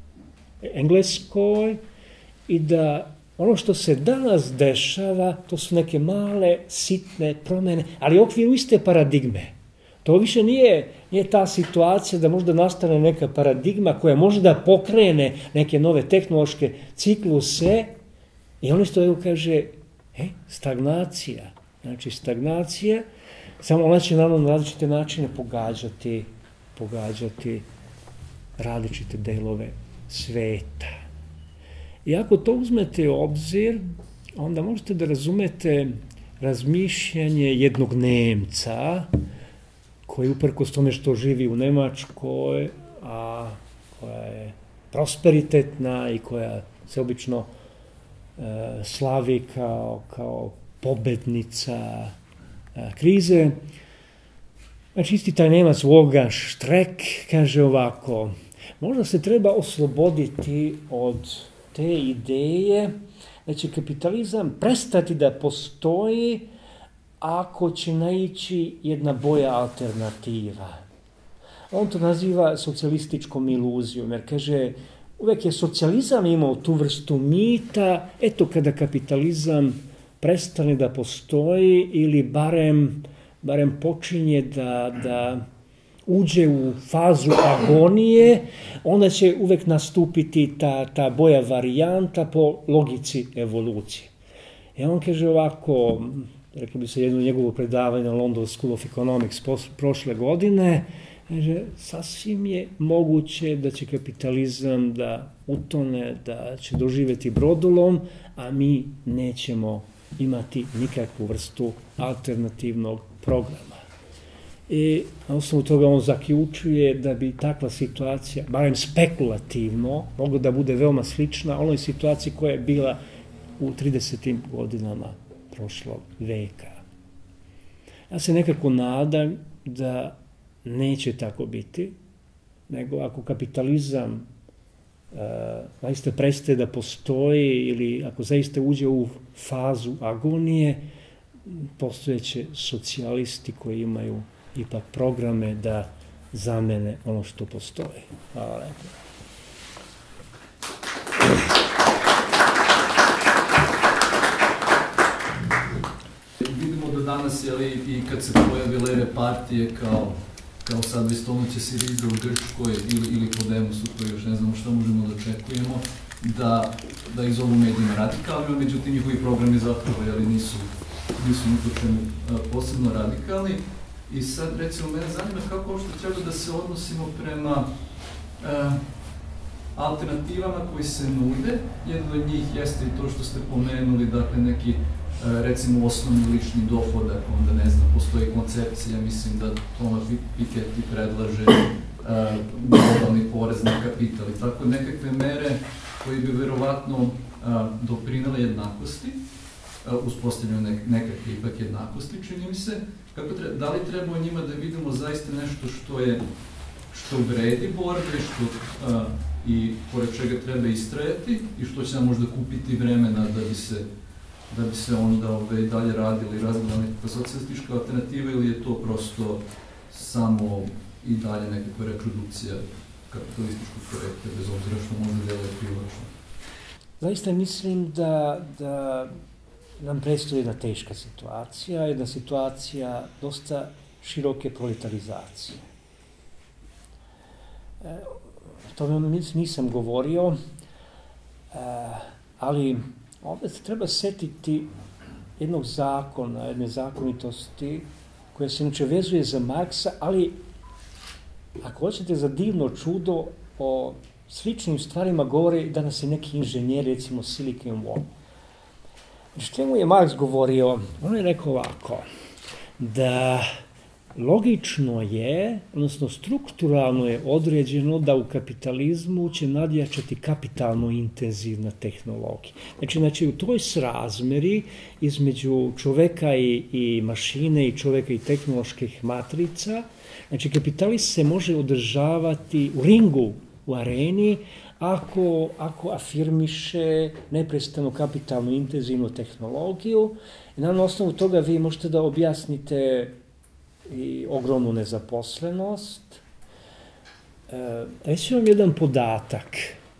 S2: Engleskoj i da ono što se danas dešava, to su neke male, sitne promjene, ali u okviru iste paradigme. To više nije, nije ta situacija da možda nastane neka paradigma koja može da pokrene neke nove tehnološke cikluse i ono što evo kaže, e, stagnacija. Znači stagnacija, samo ona će naravno na različite načine pogađati, pogađati različite delove sveta. I ako to uzmete u obzir, onda možete da razumete razmišljanje jednog Nemca, koji uprkos tome što živi u Nemačkoj, a koja je prosperitetna i koja se obično e, slavi kao, kao pobednica e, krize. Znači isti taj Nemac Wolfgang Streeck kaže ovako, možda se treba osloboditi od te ideje da će kapitalizam prestati da postoji ako će naići jedna bolja alternativa. On to naziva socijalističkom iluzijom, jer kaže, uvek je socijalizam imao tu vrstu mita, eto kada kapitalizam prestane da postoji ili barem, barem počinje da, da uđe u fazu agonije, onda će uvek nastupiti ta, ta bolja varijanta po logici evolucije. I on kaže ovako, rekli bi se jedno njegovo predavanje na London School of Economics prošle godine, kaže, sasvim je moguće da će kapitalizam da utone, da će doživjeti brodolom, a mi nećemo imati nikakvu vrstu alternativnog programa. I na osnovu toga on zaključuje da bi takva situacija, barem spekulativno, mogla da bude veoma slična onoj situaciji koja je bila u tridesetim godinama prošlog veka. Ja se nekako nadam da neće tako biti, nego ako kapitalizam uh, zaista prestaje da postoji ili ako zaista uđe u fazu agonije, postojeće socijalisti koji imaju ipak programe da zamene ono što postoji. Hvala lepo.
S3: Vidimo da danas, jeli, i kad se pojave leve partije kao, kao sad Vestonuće Siriza u Grčkoj ili, ili Podemosu, koji još ne znamo šta možemo da očekujemo, da, da ih zovu medijima radikalnima, međutim njihovi programi zapravo jeli, nisu, nisu niko čemu posebno radikalni. I sad, recimo, mene zanima kako uopšte treba da se odnosimo prema e, alternativama koji se nude. Jedan od njih jeste i to što ste pomenuli, dakle, neki, e, recimo, osnovni lični dohodak, onda, ne znam, postoji koncepcija, mislim da Thomas Piketty predlaže e, globalni porez na kapital i tako nekakve mere koje bi verovatno e, doprinele jednakosti, e, uspostavljaju nek, nekakve ipak jednakosti, čini mi se. Kako treba, da li treba o njima da vidimo zaista nešto što je, što vredi borbe, što, a, i pored čega treba istrajati i što će nam možda kupiti vremena da bi se, da bi se onda ove, dalje radili, razvila nekakva socijalistička alternativa ili je to prosto samo i dalje nekakva reprodukcija kapitalističkog projekta, bez obzira što možda deluje privlačno?
S2: Zaista mislim da, da nam predstoji jedna teška situacija, jedna situacija dosta široke proletarizacije. E, o tome nisam govorio, e, ali ovdje se treba setiti jednog zakona, jedne zakonitosti koja se inače vezuje za Marksa, ali ako hoćete za divno čudo o sličnim stvarima govore danas i neki inženjeri, recimo Silicon Valley. Što mu je Marks govorio? On je rekao ovako, da logično je, odnosno strukturalno je određeno da u kapitalizmu će nadjačati kapitalno intenzivna tehnologija. Znači, znači u toj srazmeri između čoveka i, i mašine i čoveka i tehnoloških matrica, znači kapitalist se može održavati u ringu, u areni, Ako, ako afirmiše neprestano kapitalnu intenzivnu tehnologiju I na osnovu toga vi možete da objasnite i ogromnu nezaposlenost. E, reći vam jedan podatak.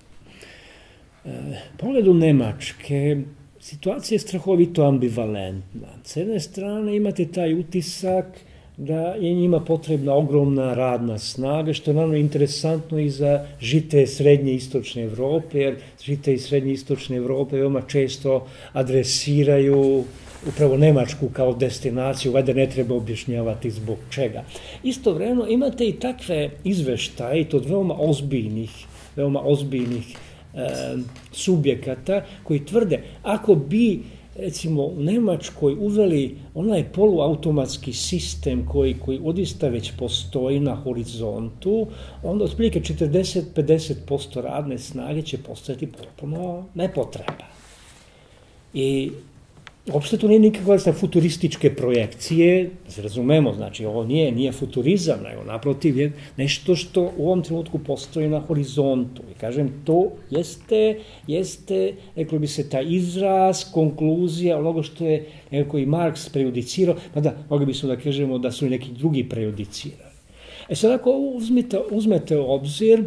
S2: E, pogledu Nemačke, situacija je strahovito ambivalentna. S jedne strane imate taj utisak da je njima potrebna ogromna radna snaga, što je naravno interesantno i za žitelje srednje i istočne Evrope, jer žitelji srednje i istočne Evrope veoma često adresiraju upravo Nemačku kao destinaciju, valjda ne treba objašnjavati zbog čega. Istovremeno imate i takve izveštaje, i to od veoma ozbiljnih, veoma ozbiljnih e, subjekata koji tvrde, ako bi recimo u Nemačkoj uveli onaj poluautomatski sistem koji, koji odista već postoji na horizontu, onda otprilike četrdeset do pedeset posto radne snage će postati potpuno nepotreba. I uopšte to nije nikakva vrsta futurističke projekcije, se razumemo, znači ovo nije, nije futurizam, nego naprotiv je nešto što u ovom trenutku postoji na horizontu. I kažem, to jeste, jeste, reklo bi se, taj izraz, konkluzija, onoga što je nekako i Marks prejudicirao, pa da, mogli bismo da kažemo da su i neki drugi prejudicirali. E sad, ako uzmete, uzmete u obzir,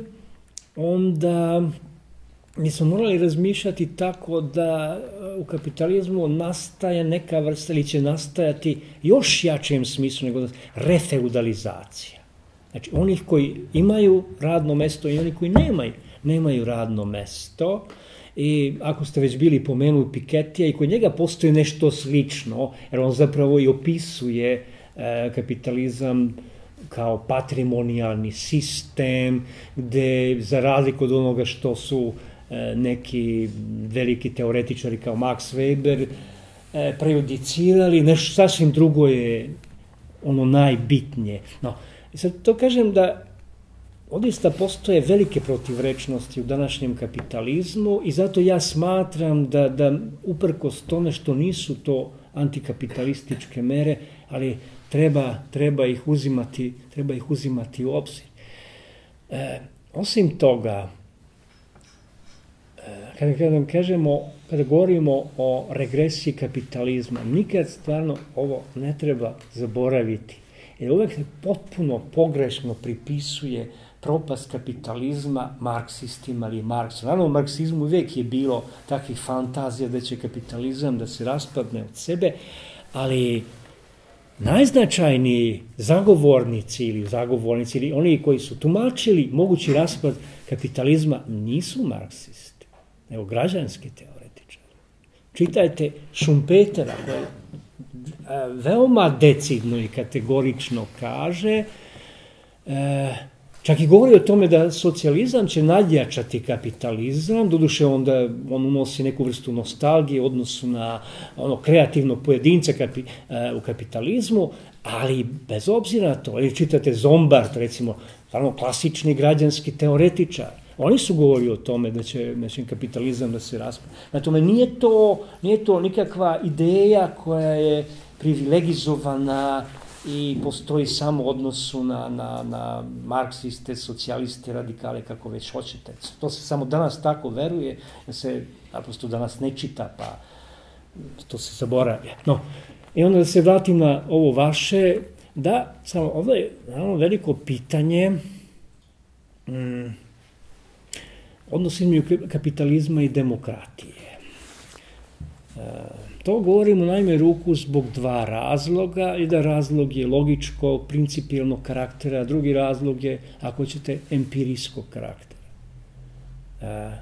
S2: onda mi smo morali razmišljati tako da u kapitalizmu nastaje neka vrsta, ili će nastajati još jačem smislu nego refeudalizacija. Znači, onih koji imaju radno mesto i oni koji nemaju, nemaju radno mesto. I ako ste već bili pomenuli Piketija, i kod njega postoji nešto slično, jer on zapravo i opisuje e, kapitalizam kao patrimonijalni sistem, gde za razliku od onoga što su neki veliki teoretičari kao Max Weber prejudicirali, nešto sasvim drugo je ono najbitnije. No, sad to kažem da odista postoje velike protivrečnosti u današnjem kapitalizmu i zato ja smatram da, da uprkos tome što nisu to antikapitalističke mere, ali treba, treba ih uzimati, treba ih uzimati u obzir. E, osim toga, Kada, kada kažemo, kada govorimo o regresiji kapitalizma, nikad stvarno ovo ne treba zaboraviti. Jer uvek se potpuno pogrešno pripisuje propast kapitalizma marksistima ili Marksu. Naravno, u marksizmu uvek je bilo takvih fantazija da će kapitalizam da se raspadne od sebe, ali najznačajniji zagovornici ili zagovornici ili oni koji su tumačili mogući raspad kapitalizma nisu marksisti, nego građanski teoretičari. Čitajte Šumpetera, koji veoma decidno i kategorično kaže, čak i govori o tome da socijalizam će nadjačati kapitalizam, doduše onda on unosi neku vrstu nostalgije u odnosu na ono kreativnog pojedinca kapi, u kapitalizmu, ali bez obzira na to, ili čitate Zombart, recimo, stvarno klasični građanski teoretičar, oni su govorili o tome da će znači, kapitalizam da se raspada. Na tome nije to, nije to nikakva ideja koja je privilegizovana i postoji samo u odnosu na, na, na marksiste, socijaliste, radikale, kako već hoćete. To se samo danas tako veruje, da se naprosto danas ne čita, pa to se zaboravlja. No, i onda da se vratim na ovo vaše, da, samo ovo je naravno veliko pitanje, mm, odnos između kapitalizma i demokratije. E, to govorim u najmanju ruku zbog dva razloga. Jedan razlog je logičko, principijelnog karaktera, a drugi razlog je, ako ćete, empirijskog karaktera. E,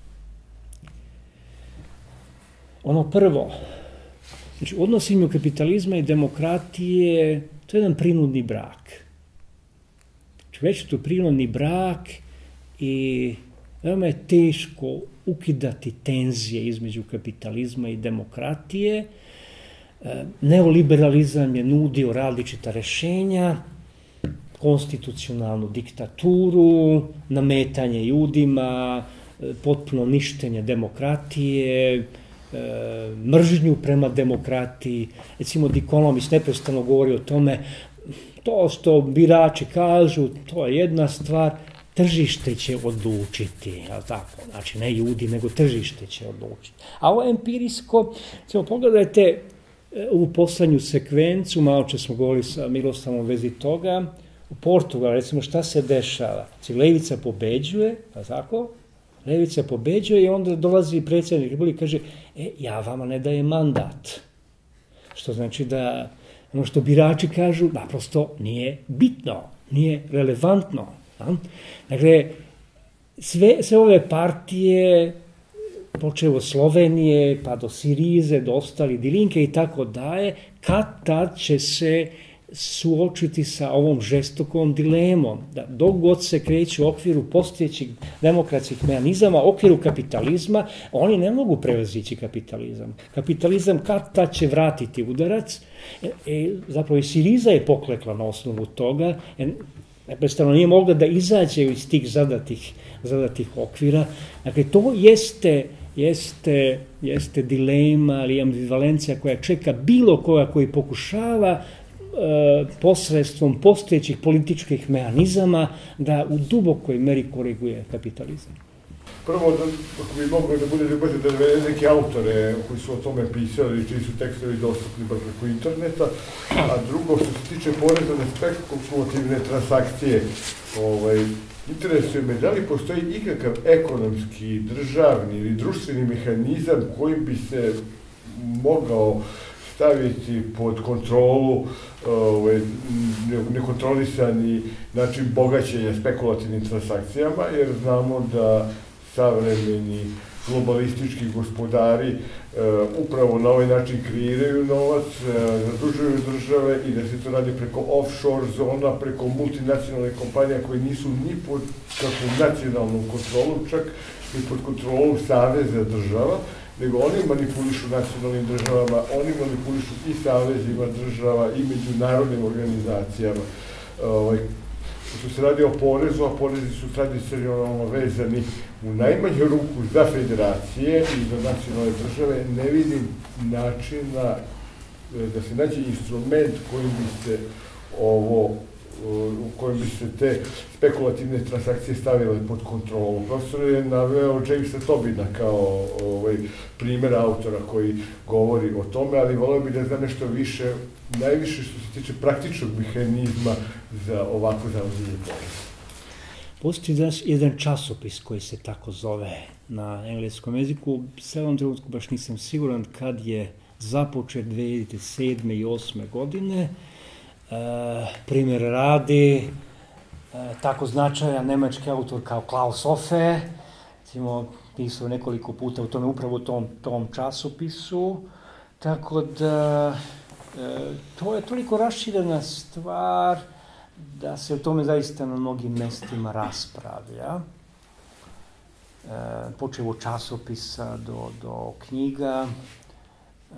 S2: ono prvo, znači, odnos između kapitalizma i demokratije, to je jedan prinudni brak. Znači, već je to prinudni brak i veoma je teško ukidati tenzije između kapitalizma i demokratije. Neoliberalizam je nudio različita rešenja, konstitucionalnu diktaturu, nametanje ljudima, potpuno ništenje demokratije, mržnju prema demokratiji. Recimo, The Economist neprestano govori o tome, to što birači kažu, to je jedna stvar, tržište će odlučiti, jel tako? Znači, ne ljudi, nego tržište će odlučiti. A ovo empirijsko, recimo, pogledajte ovu poslednju sekvencu, malo če smo govorili sa Miroslavom u vezi toga, u Portugalu, recimo, šta se dešava? Znači, levica pobeđuje, pa tako? Levica pobeđuje i onda dolazi predsjednik Republike i kaže, e, ja vama ne dajem mandat. Što znači da ono što birači kažu, naprosto nije bitno, nije relevantno. Ja? Dakle, sve, sve ove partije, počeo od Slovenije, pa do Sirize, do ostali Dilinke i tako daje, kad tad će se suočiti sa ovom žestokom dilemom, da dok god se kreće u okviru postojećih demokratskih mehanizama, u okviru kapitalizma, oni ne mogu prevazići kapitalizam. Kapitalizam kad tad će vratiti udarac, e, e, zapravo i Siriza je poklekla na osnovu toga, e, neprestano nije mogla da izađe iz tih zadatih, zadatih okvira. Dakle, to jeste, jeste, jeste dilema ili ambivalencija koja čeka bilo koga koji pokušava posredstvom postojećih političkih mehanizama da u dubokoj meri koriguje kapitalizam.
S4: Prvo, da, ako bi mogli da bude ljubazno da navede neke autore koji su o tome pisali, čiji su tekstovi dostupni preko interneta, a drugo, što se tiče poreza na spekulativne transakcije, ovaj, interesuje me da li postoji ikakav ekonomski, državni ili društveni mehanizam kojim bi se mogao staviti pod kontrolu ovaj, nekontrolisani način bogaćenja spekulativnim transakcijama, jer znamo da savremeni globalistički gospodari e, upravo na ovaj način kreiraju novac, e, zadužuju države i da se to radi preko offshore zona, preko multinacionalnih kompanija koje nisu ni pod kakvom nacionalnom kontrolom, čak i pod kontrolom saveza država, nego oni manipulišu nacionalnim državama, oni manipulišu i savezima država i međunarodnim organizacijama. Ovaj, što se radi o porezu, a porezi su tradicionalno vezani u najmanju ruku za federacije i za nacionalne države, ne vidim načina da se nađe instrument kojim bi se ovo u kojem bi se te spekulativne transakcije stavile pod kontrolu. Profesor je naveo Jamesa Tobina kao ovaj, primjer autora koji govori o tome, ali voleo bih da zna nešto više, najviše što se tiče praktičnog mehanizma za ovako zavođenje poreza.
S2: Postoji danas jedan časopis koji se tako zove na engleskom jeziku. Sve ovom trenutku baš nisam siguran kad je započet dve hiljade sedme i osme godine. E, primjer radi, e, tako značajan nemački autor kao Klaus Offe, recimo, pisao nekoliko puta u tome, upravo u tom, tom časopisu, tako da e, to je toliko raširena stvar da se o tome zaista na mnogim mestima raspravlja. E, počevo od časopisa do, do knjiga. E,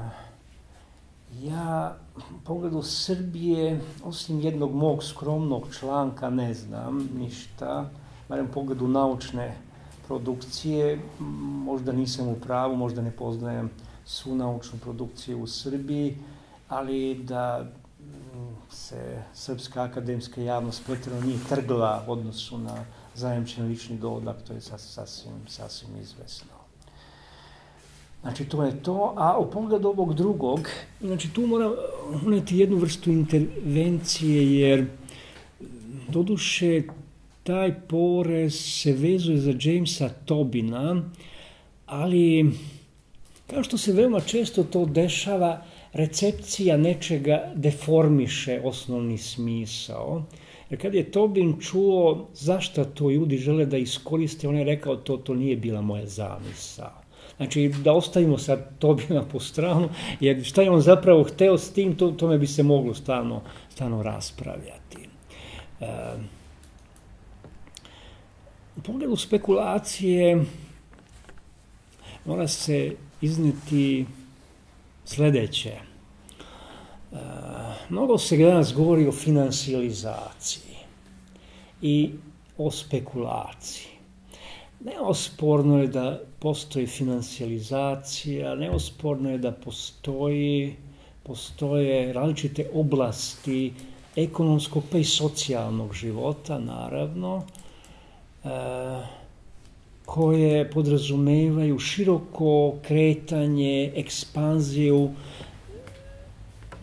S2: Ja, u pogledu Srbije, osim jednog mog skromnog članka, ne znam ništa, barem u pogledu naučne produkcije, možda nisam u pravu, možda ne poznajem svu naučnu produkciju u Srbiji, ali da se srpska akademska javnost pretjerano nije trgla u odnosu na zajamčeni lični dohodak, to je sasvim, sasvim izvesno. Znači, to je to, a u pogledu ovog drugog, znači, tu moram uneti jednu vrstu intervencije, jer doduše taj porez se vezuje za Jamesa Tobina, ali kao što se veoma često to dešava, recepcija nečega deformiše osnovni smisao. Jer kad je Tobin čuo zašto to ljudi žele da iskoriste, on je rekao to, to nije bila moja zamisao. Znači, da ostavimo sad Tobina po stranu, jer šta je on zapravo hteo s tim, to, tome bi se moglo stalno, stalno raspravljati. E, u pogledu spekulacije mora se izneti sledeće. E, mnogo se danas govori o finansijalizaciji i o spekulaciji. Neosporno je da postoji finansijalizacija, neosporno je da postoji, postoje različite oblasti ekonomskog pa i socijalnog života, naravno, e, koje podrazumevaju široko kretanje, ekspanziju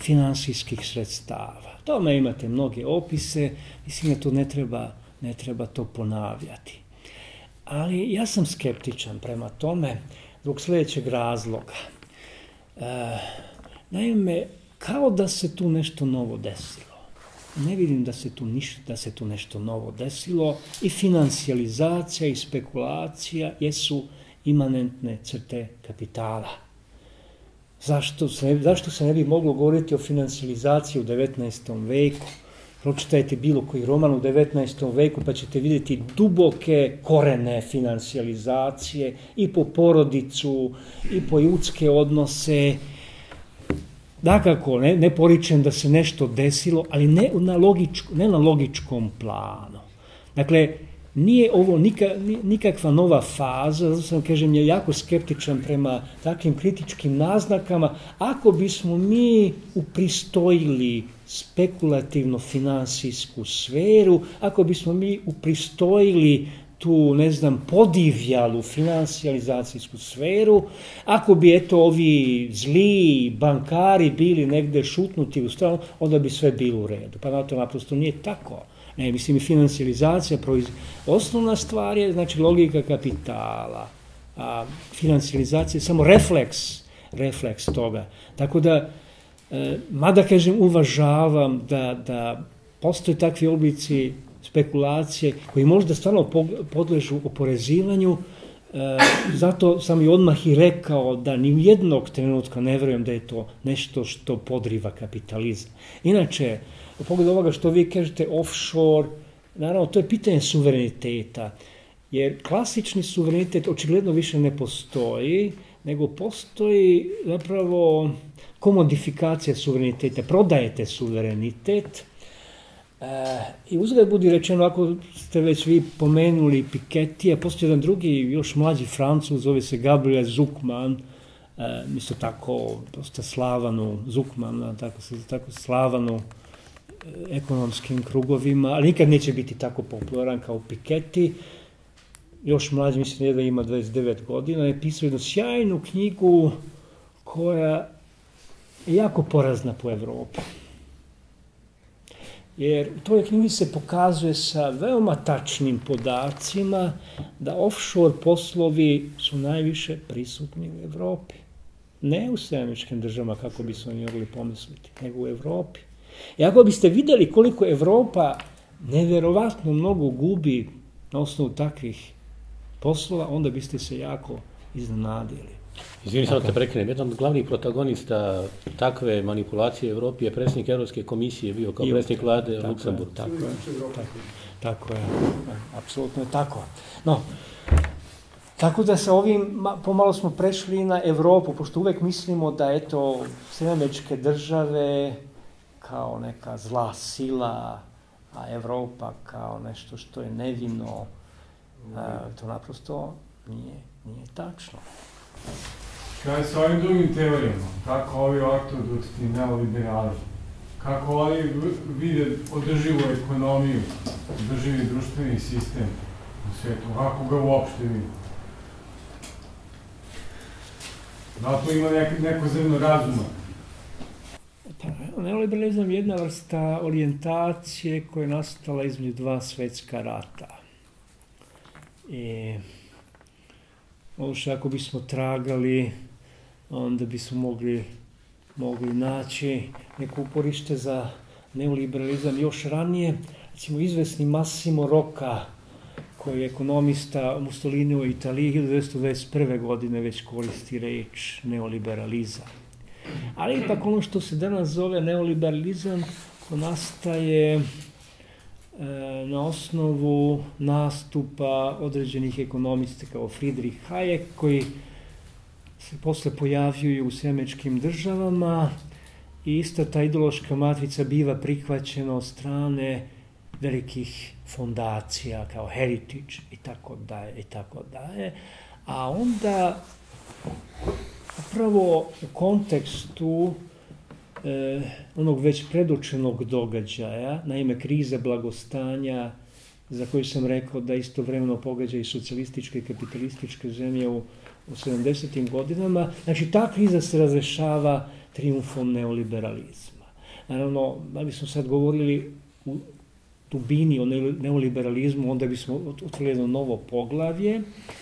S2: finansijskih sredstava. Tome imate mnoge opise, mislim da to ne treba, ne treba to ponavljati. Ali ja sam skeptičan prema tome zbog sljedećeg razloga. E, naime, kao da se tu nešto novo desilo. Ne vidim da se tu ništa, da se tu nešto novo desilo i financijalizacija i spekulacija jesu imanentne crte kapitala. Zašto se, zašto se ne bi moglo govoriti o financijalizaciji u devetnaestom veku? Pročitajte bilo koji roman u devetnaestom veku pa ćete vidjeti duboke korene financijalizacije i po porodicu i po ljudske odnose. Dakako, ne, ne poričem da se nešto desilo, ali ne na, logičko, ne na logičkom planu. Dakle, nije ovo nika, nikakva nova faza, zato sam, kažem, je jako skeptičan prema takvim kritičkim naznakama. Ako bismo mi upristojili spekulativno finansijsku sferu, ako bismo mi upristojili tu, ne znam, podivljalu financijalizacijsku sferu, ako bi, eto, ovi zli bankari bili negde šutnuti u stranu, onda bi sve bilo u redu. Pa na to naprosto nije tako. Ne, mislim, i financijalizacija, proiz... osnovna stvar je, znači, logika kapitala, a financijalizacija je samo refleks, refleks toga. Tako da, e, mada, kažem, uvažavam da, da postoje takvi oblici spekulacije koji možda stvarno podležu oporezivanju, e, zato sam i odmah i rekao da ni u jednog trenutka ne vjerujem da je to nešto što podriva kapitalizam. Inače, u pogledu ovoga što vi kažete offshore, naravno to je pitanje suvereniteta, jer klasični suverenitet očigledno više ne postoji, nego postoji zapravo komodifikacija suvereniteta, prodajete suverenitet. E, I uzgled budi rečeno, ako ste već vi pomenuli Piketija, postoji jedan drugi, još mlađi Francuz, zove se Gabriel Zuckman, e, isto tako, dosta slavanu, Zuckman, tako, tako slavanu ekonomskim krugovima, ali nikad neće biti tako popularan kao Piketty. Još mlađi, mislim da ima dvadeset devet godina, je pisao jednu sjajnu knjigu koja je jako porazna po Evropi. Jer u toj knjigi se pokazuje sa veoma tačnim podacima da offshore poslovi su najviše prisutni u Evropi. Ne u Sjedinjenim Američkim Državama, kako bi se oni mogli pomisliti, nego u Evropi. I ako biste vidjeli koliko Evropa nevjerovatno mnogo gubi na osnovu takvih poslova, onda biste se jako iznenadili.
S1: Izvini, samo te prekinem. Jedan od glavnih protagonista takve manipulacije u Evropi je predsjednik Europske komisije, bio kao predsjednik vlade u Luksemburgu.
S2: Tako je, tako, tako je, apsolutno je tako. No, tako da sa ovim, pomalo smo prešli na Evropu, pošto uvek mislimo da, eto, Sjedinjene Američke Države kao neka zla sila, a Evropa kao nešto što je nevino, a, to naprosto nije, nije tačno.
S5: Kaj je s ovim drugim teorijama? Kako ovi ortodoksni neoliberali? Kako oni vide održivu ekonomiju, održivi društveni sistem u svijetu? Kako ga uopšte vide? Da li to ima nek, neko zrno razuma?
S2: Pa, neoliberalizam je jedna vrsta orijentacije koja je nastala između dva svjetska rata. I možda ako bismo tragali, onda bismo mogli, mogli naći neko uporište za neoliberalizam još ranije. Recimo, izvesni Massimo Rocca, koji je ekonomista Mussolini u Italiji, hiljadu devetsto dvadeset prve. godine već koristi reč neoliberalizam. Ali ipak ono što se danas zove neoliberalizam, ko nastaje e, na osnovu nastupa određenih ekonomista kao Friedrich Hayek, koji se posle pojavljuju u Sjedinjenim Američkim Državama i ista ta ideološka matrica biva prihvaćena od strane velikih fondacija kao Heritage i tako dalje i tako dalje. A onda upravo u kontekstu eh, onog već predočenog događaja, naime krize blagostanja za koju sam rekao da istovremeno pogađa i socijalističke i kapitalističke zemlje u, u sedamdesetim godinama, znači ta kriza se razrešava trijumfom neoliberalizma. Naravno, da bismo sad govorili u dubini o neoliberalizmu, onda bismo otvorili jedno novo poglavlje.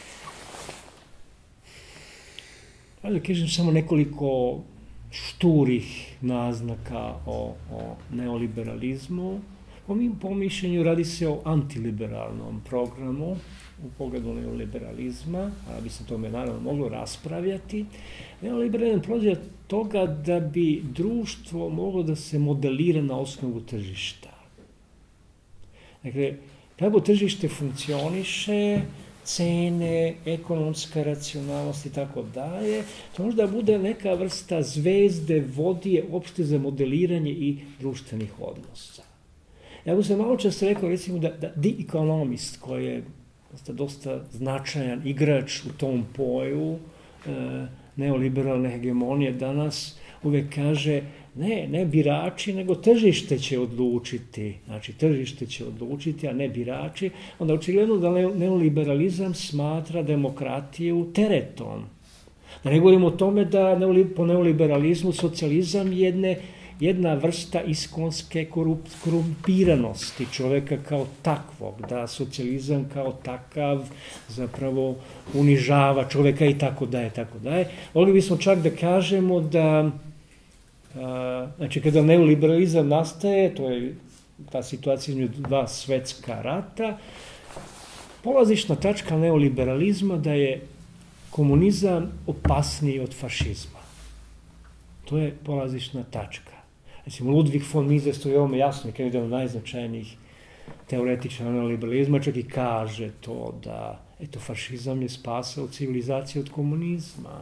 S2: Ali da kažem samo nekoliko šturih naznaka o, o neoliberalizmu. Po mim pomišljenju radi se o antiliberalnom programu u pogledu neoliberalizma, a bi se tome naravno moglo raspravljati. Neoliberalizam prođe od toga da bi društvo moglo da se modelira na osnovu tržišta. Dakle, kako tržište funkcioniše, cene, ekonomska racionalnost i tako dalje, to možda bude neka vrsta zvezde, vodije, opšte za modeliranje i društvenih odnosa. Ja bih se malo često rekao, recimo, da, da The Economist, koji je dosta, dosta značajan igrač u tom poju e, neoliberalne hegemonije danas, uvek kaže, ne, ne birači, nego tržište će odlučiti. Znači, tržište će odlučiti, a ne birači. Onda očigledno da neoliberalizam smatra demokratiju teretom. Da ne govorimo o tome da po neoliberalizmu socijalizam jedne jedna vrsta iskonske korumpiranosti čoveka kao takvog, da socijalizam kao takav zapravo unižava čoveka i tako daje, tako daje. Mogli bismo čak da kažemo da, a, znači kada neoliberalizam nastaje, to je ta situacija između dva svetska rata, polazišna tačka neoliberalizma da je komunizam opasniji od fašizma. To je polazišna tačka. Recimo, Ludwig von Mises, to je veoma jasno, kao jedan od najznačajnijih teoretičara neoliberalizma, čak i kaže to da, eto, fašizam je spasao civilizaciju od komunizma.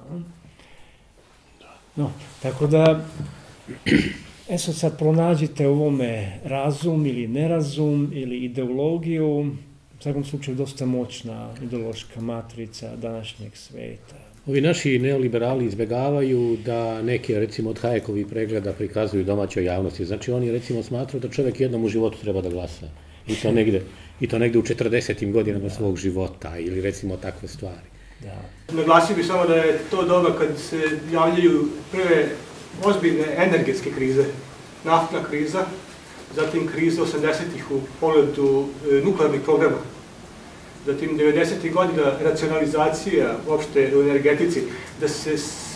S2: No, tako da, eto sad pronađite u ovome razum ili nerazum ili ideologiju, u svakom slučaju dosta moćna ideološka matrica današnjeg sveta.
S1: Ovi naši neoliberali izbegavaju da neke, recimo, od Hayekovih pregleda prikazuju domaćoj javnosti. Znači, oni, recimo, smatraju da čovjek jednom u životu treba da glasa. I to negde, i to negde u četrdesetim godinama svog života ili, recimo, takve stvari.
S6: Da. Naglasio bih samo da je to doba kad se javljaju prve ozbiljne energetske krize. Naftna kriza, zatim kriza osamdesetih u pogledu nuklearnih programa. Zatim devedesetih godina racionalizacija uopšte u energetici, da se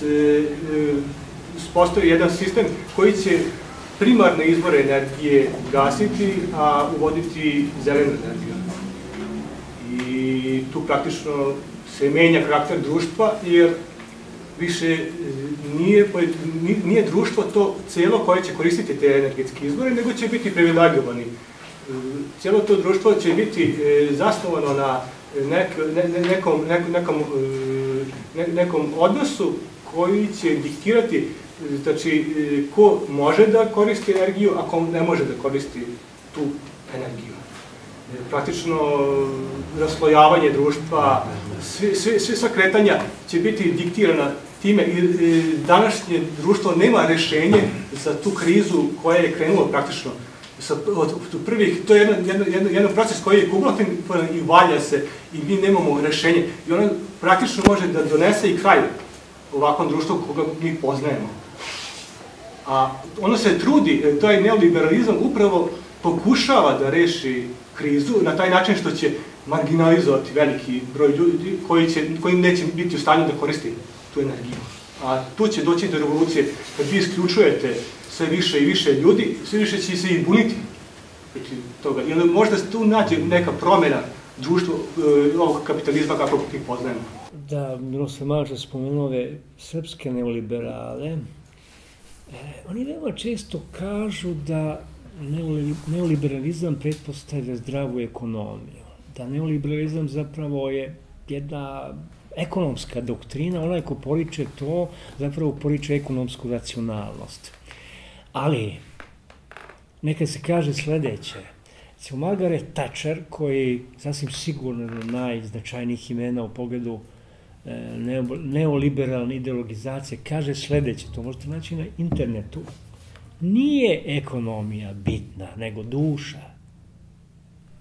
S6: uspostavi jedan sistem koji će primarne izvore energije gasiti, a uvoditi zelenu energiju. I tu praktično se menja karakter društva, jer više nije, nije društvo to cijelo koje će koristiti te energetske izvore, nego će biti privilegovani. Cijelo to društvo će biti zasnovano na nek, ne, nekom, nekom, nekom odnosu koji će diktirati, znači, ko može da koristi energiju, a ko ne može da koristi tu energiju. Praktično raslojavanje društva, svi, svi, svi sva kretanja će biti diktirana time i današnje društvo nema rešenje za tu krizu koja je krenula praktično sa, od, od prvih, to je jedan, jedan, jedan proces koji je kumulativan i valja se i mi nemamo rešenje. I ono praktično može da donese i kraj ovakvom društvu koga mi poznajemo. A ono se trudi, taj neoliberalizam upravo pokušava da reši krizu na taj način što će marginalizovati veliki broj ljudi koji, će, koji neće biti u stanju da koristi tu energiju. A tu će doći do revolucije kad vi isključujete sve više i više ljudi, sve više će se i buniti toga. Ili možda se tu nađe neka promjena društva ovog kapitalizma kako ih poznajemo.
S2: Da, Miroslav Malča spomenuo ove srpske neoliberale. E, oni veoma često kažu da neoliberalizam pretpostavlja zdravu ekonomiju. Da neoliberalizam zapravo je jedna ekonomska doktrina, onaj ko poriče to, zapravo poriče ekonomsku racionalnost. Ali, neka se kaže sledeće. Recimo, Margaret Thatcher, koji sasvim sigurno je najznačajnijih imena u pogledu e, neoliberalne ideologizacije, kaže sledeće, to možete naći na internetu. Nije ekonomija bitna, nego duša.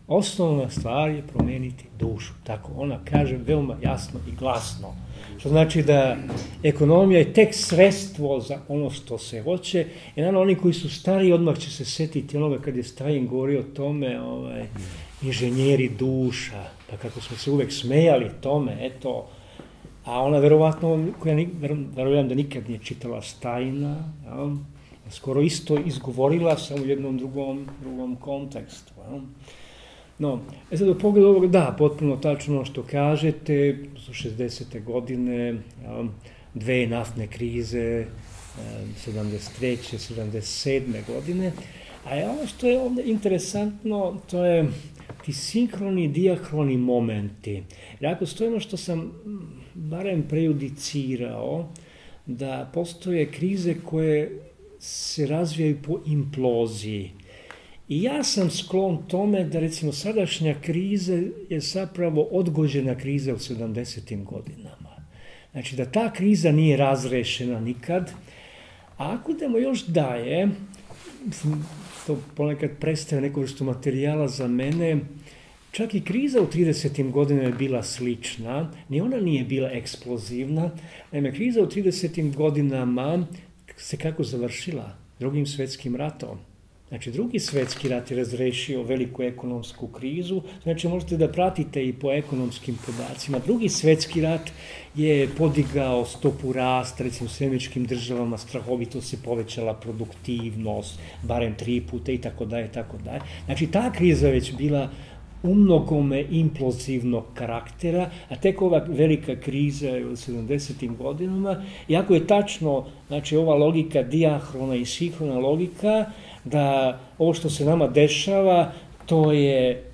S2: Osnovna stvar je promeniti dušu. Tako ona kaže veoma jasno i glasno. Što znači da ekonomija je tek sredstvo za ono što se hoće. I naravno oni koji su stariji odmah će se setiti onoga kad je Stalin govorio o tome, ovaj, inženjeri duša, pa kako smo se uvek smejali tome, eto. A ona verovatno, koja verujem da nikad nije čitala Stalina, ja, skoro isto izgovorila samo u jednom drugom, drugom kontekstu. Ja. No, e sad u pogledu ovoga, da, potpuno tačno što kažete, su šezdesete godine, ja, dve naftne krize, sedamdeset treće sedamdeset sedme godine, a je ono što je ovdje interesantno, to je ti sinhroni i dijahroni momenti. Jer ako stoji ono što sam barem prejudicirao, da postoje krize koje se razvijaju po imploziji. I ja sam sklon tome da recimo sadašnja kriza je zapravo odgođena kriza u sedamdesetim godinama. Znači da ta kriza nije razrešena nikad. A ako idemo još dalje, mislim, to ponekad predstavlja neku vrstu materijala za mene, čak i kriza u tridesetim godinama je bila slična, ni ona nije bila eksplozivna. Naime, kriza u tridesetim godinama se kako završila? Drugim svetskim ratom. Znači, drugi svetski rat je razrešio veliku ekonomsku krizu, znači možete da pratite i po ekonomskim podacima. Drugi svetski rat je podigao stopu rasta, recimo u Američkim državama strahovito se povećala produktivnost, barem tri puta i tako dalje, tako dalje. Znači, ta kriza već bila u mnogome implozivnog karaktera, a tek ova velika kriza u sedamdesetim godinama, iako je tačno, znači, ova logika dijahrona i sinhrona logika, da ovo što se nama dešava, to je e,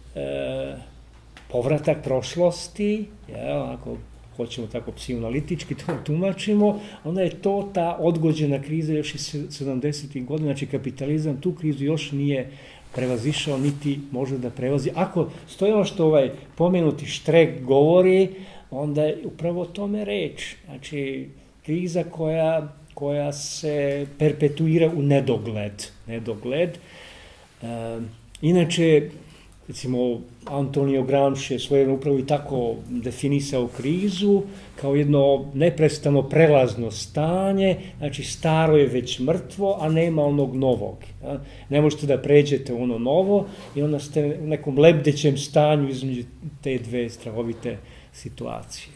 S2: povratak prošlosti, jel, ako hoćemo tako psihoanalitički to tumačimo, onda je to ta odgođena kriza još iz sedamdesetih godina, znači kapitalizam tu krizu još nije prevazišao, niti može da prevazi. Ako stoji ono što ovaj pomenuti Štrek govori, onda je upravo o tome reč. Znači, kriza koja, koja se perpetuira u nedogled. nedogled. E, inače, recimo, Antonio Gramsci je svojedno upravo i tako definisao krizu kao jedno neprestano prelazno stanje, znači staro je već mrtvo, a nema onog novog. Ja? Ne možete da pređete u ono novo i onda ste u nekom lebdećem stanju između te dve strahovite situacije.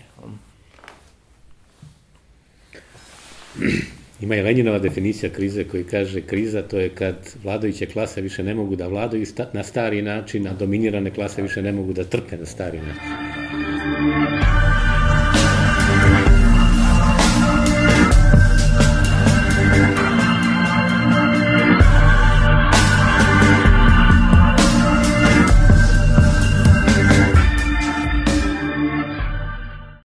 S1: Ima i Lenjinova definicija krize koji kaže kriza to je kad vladajuće klase više ne mogu da vladaju na stari način, a dominirane klase više ne mogu da trpe na stari način.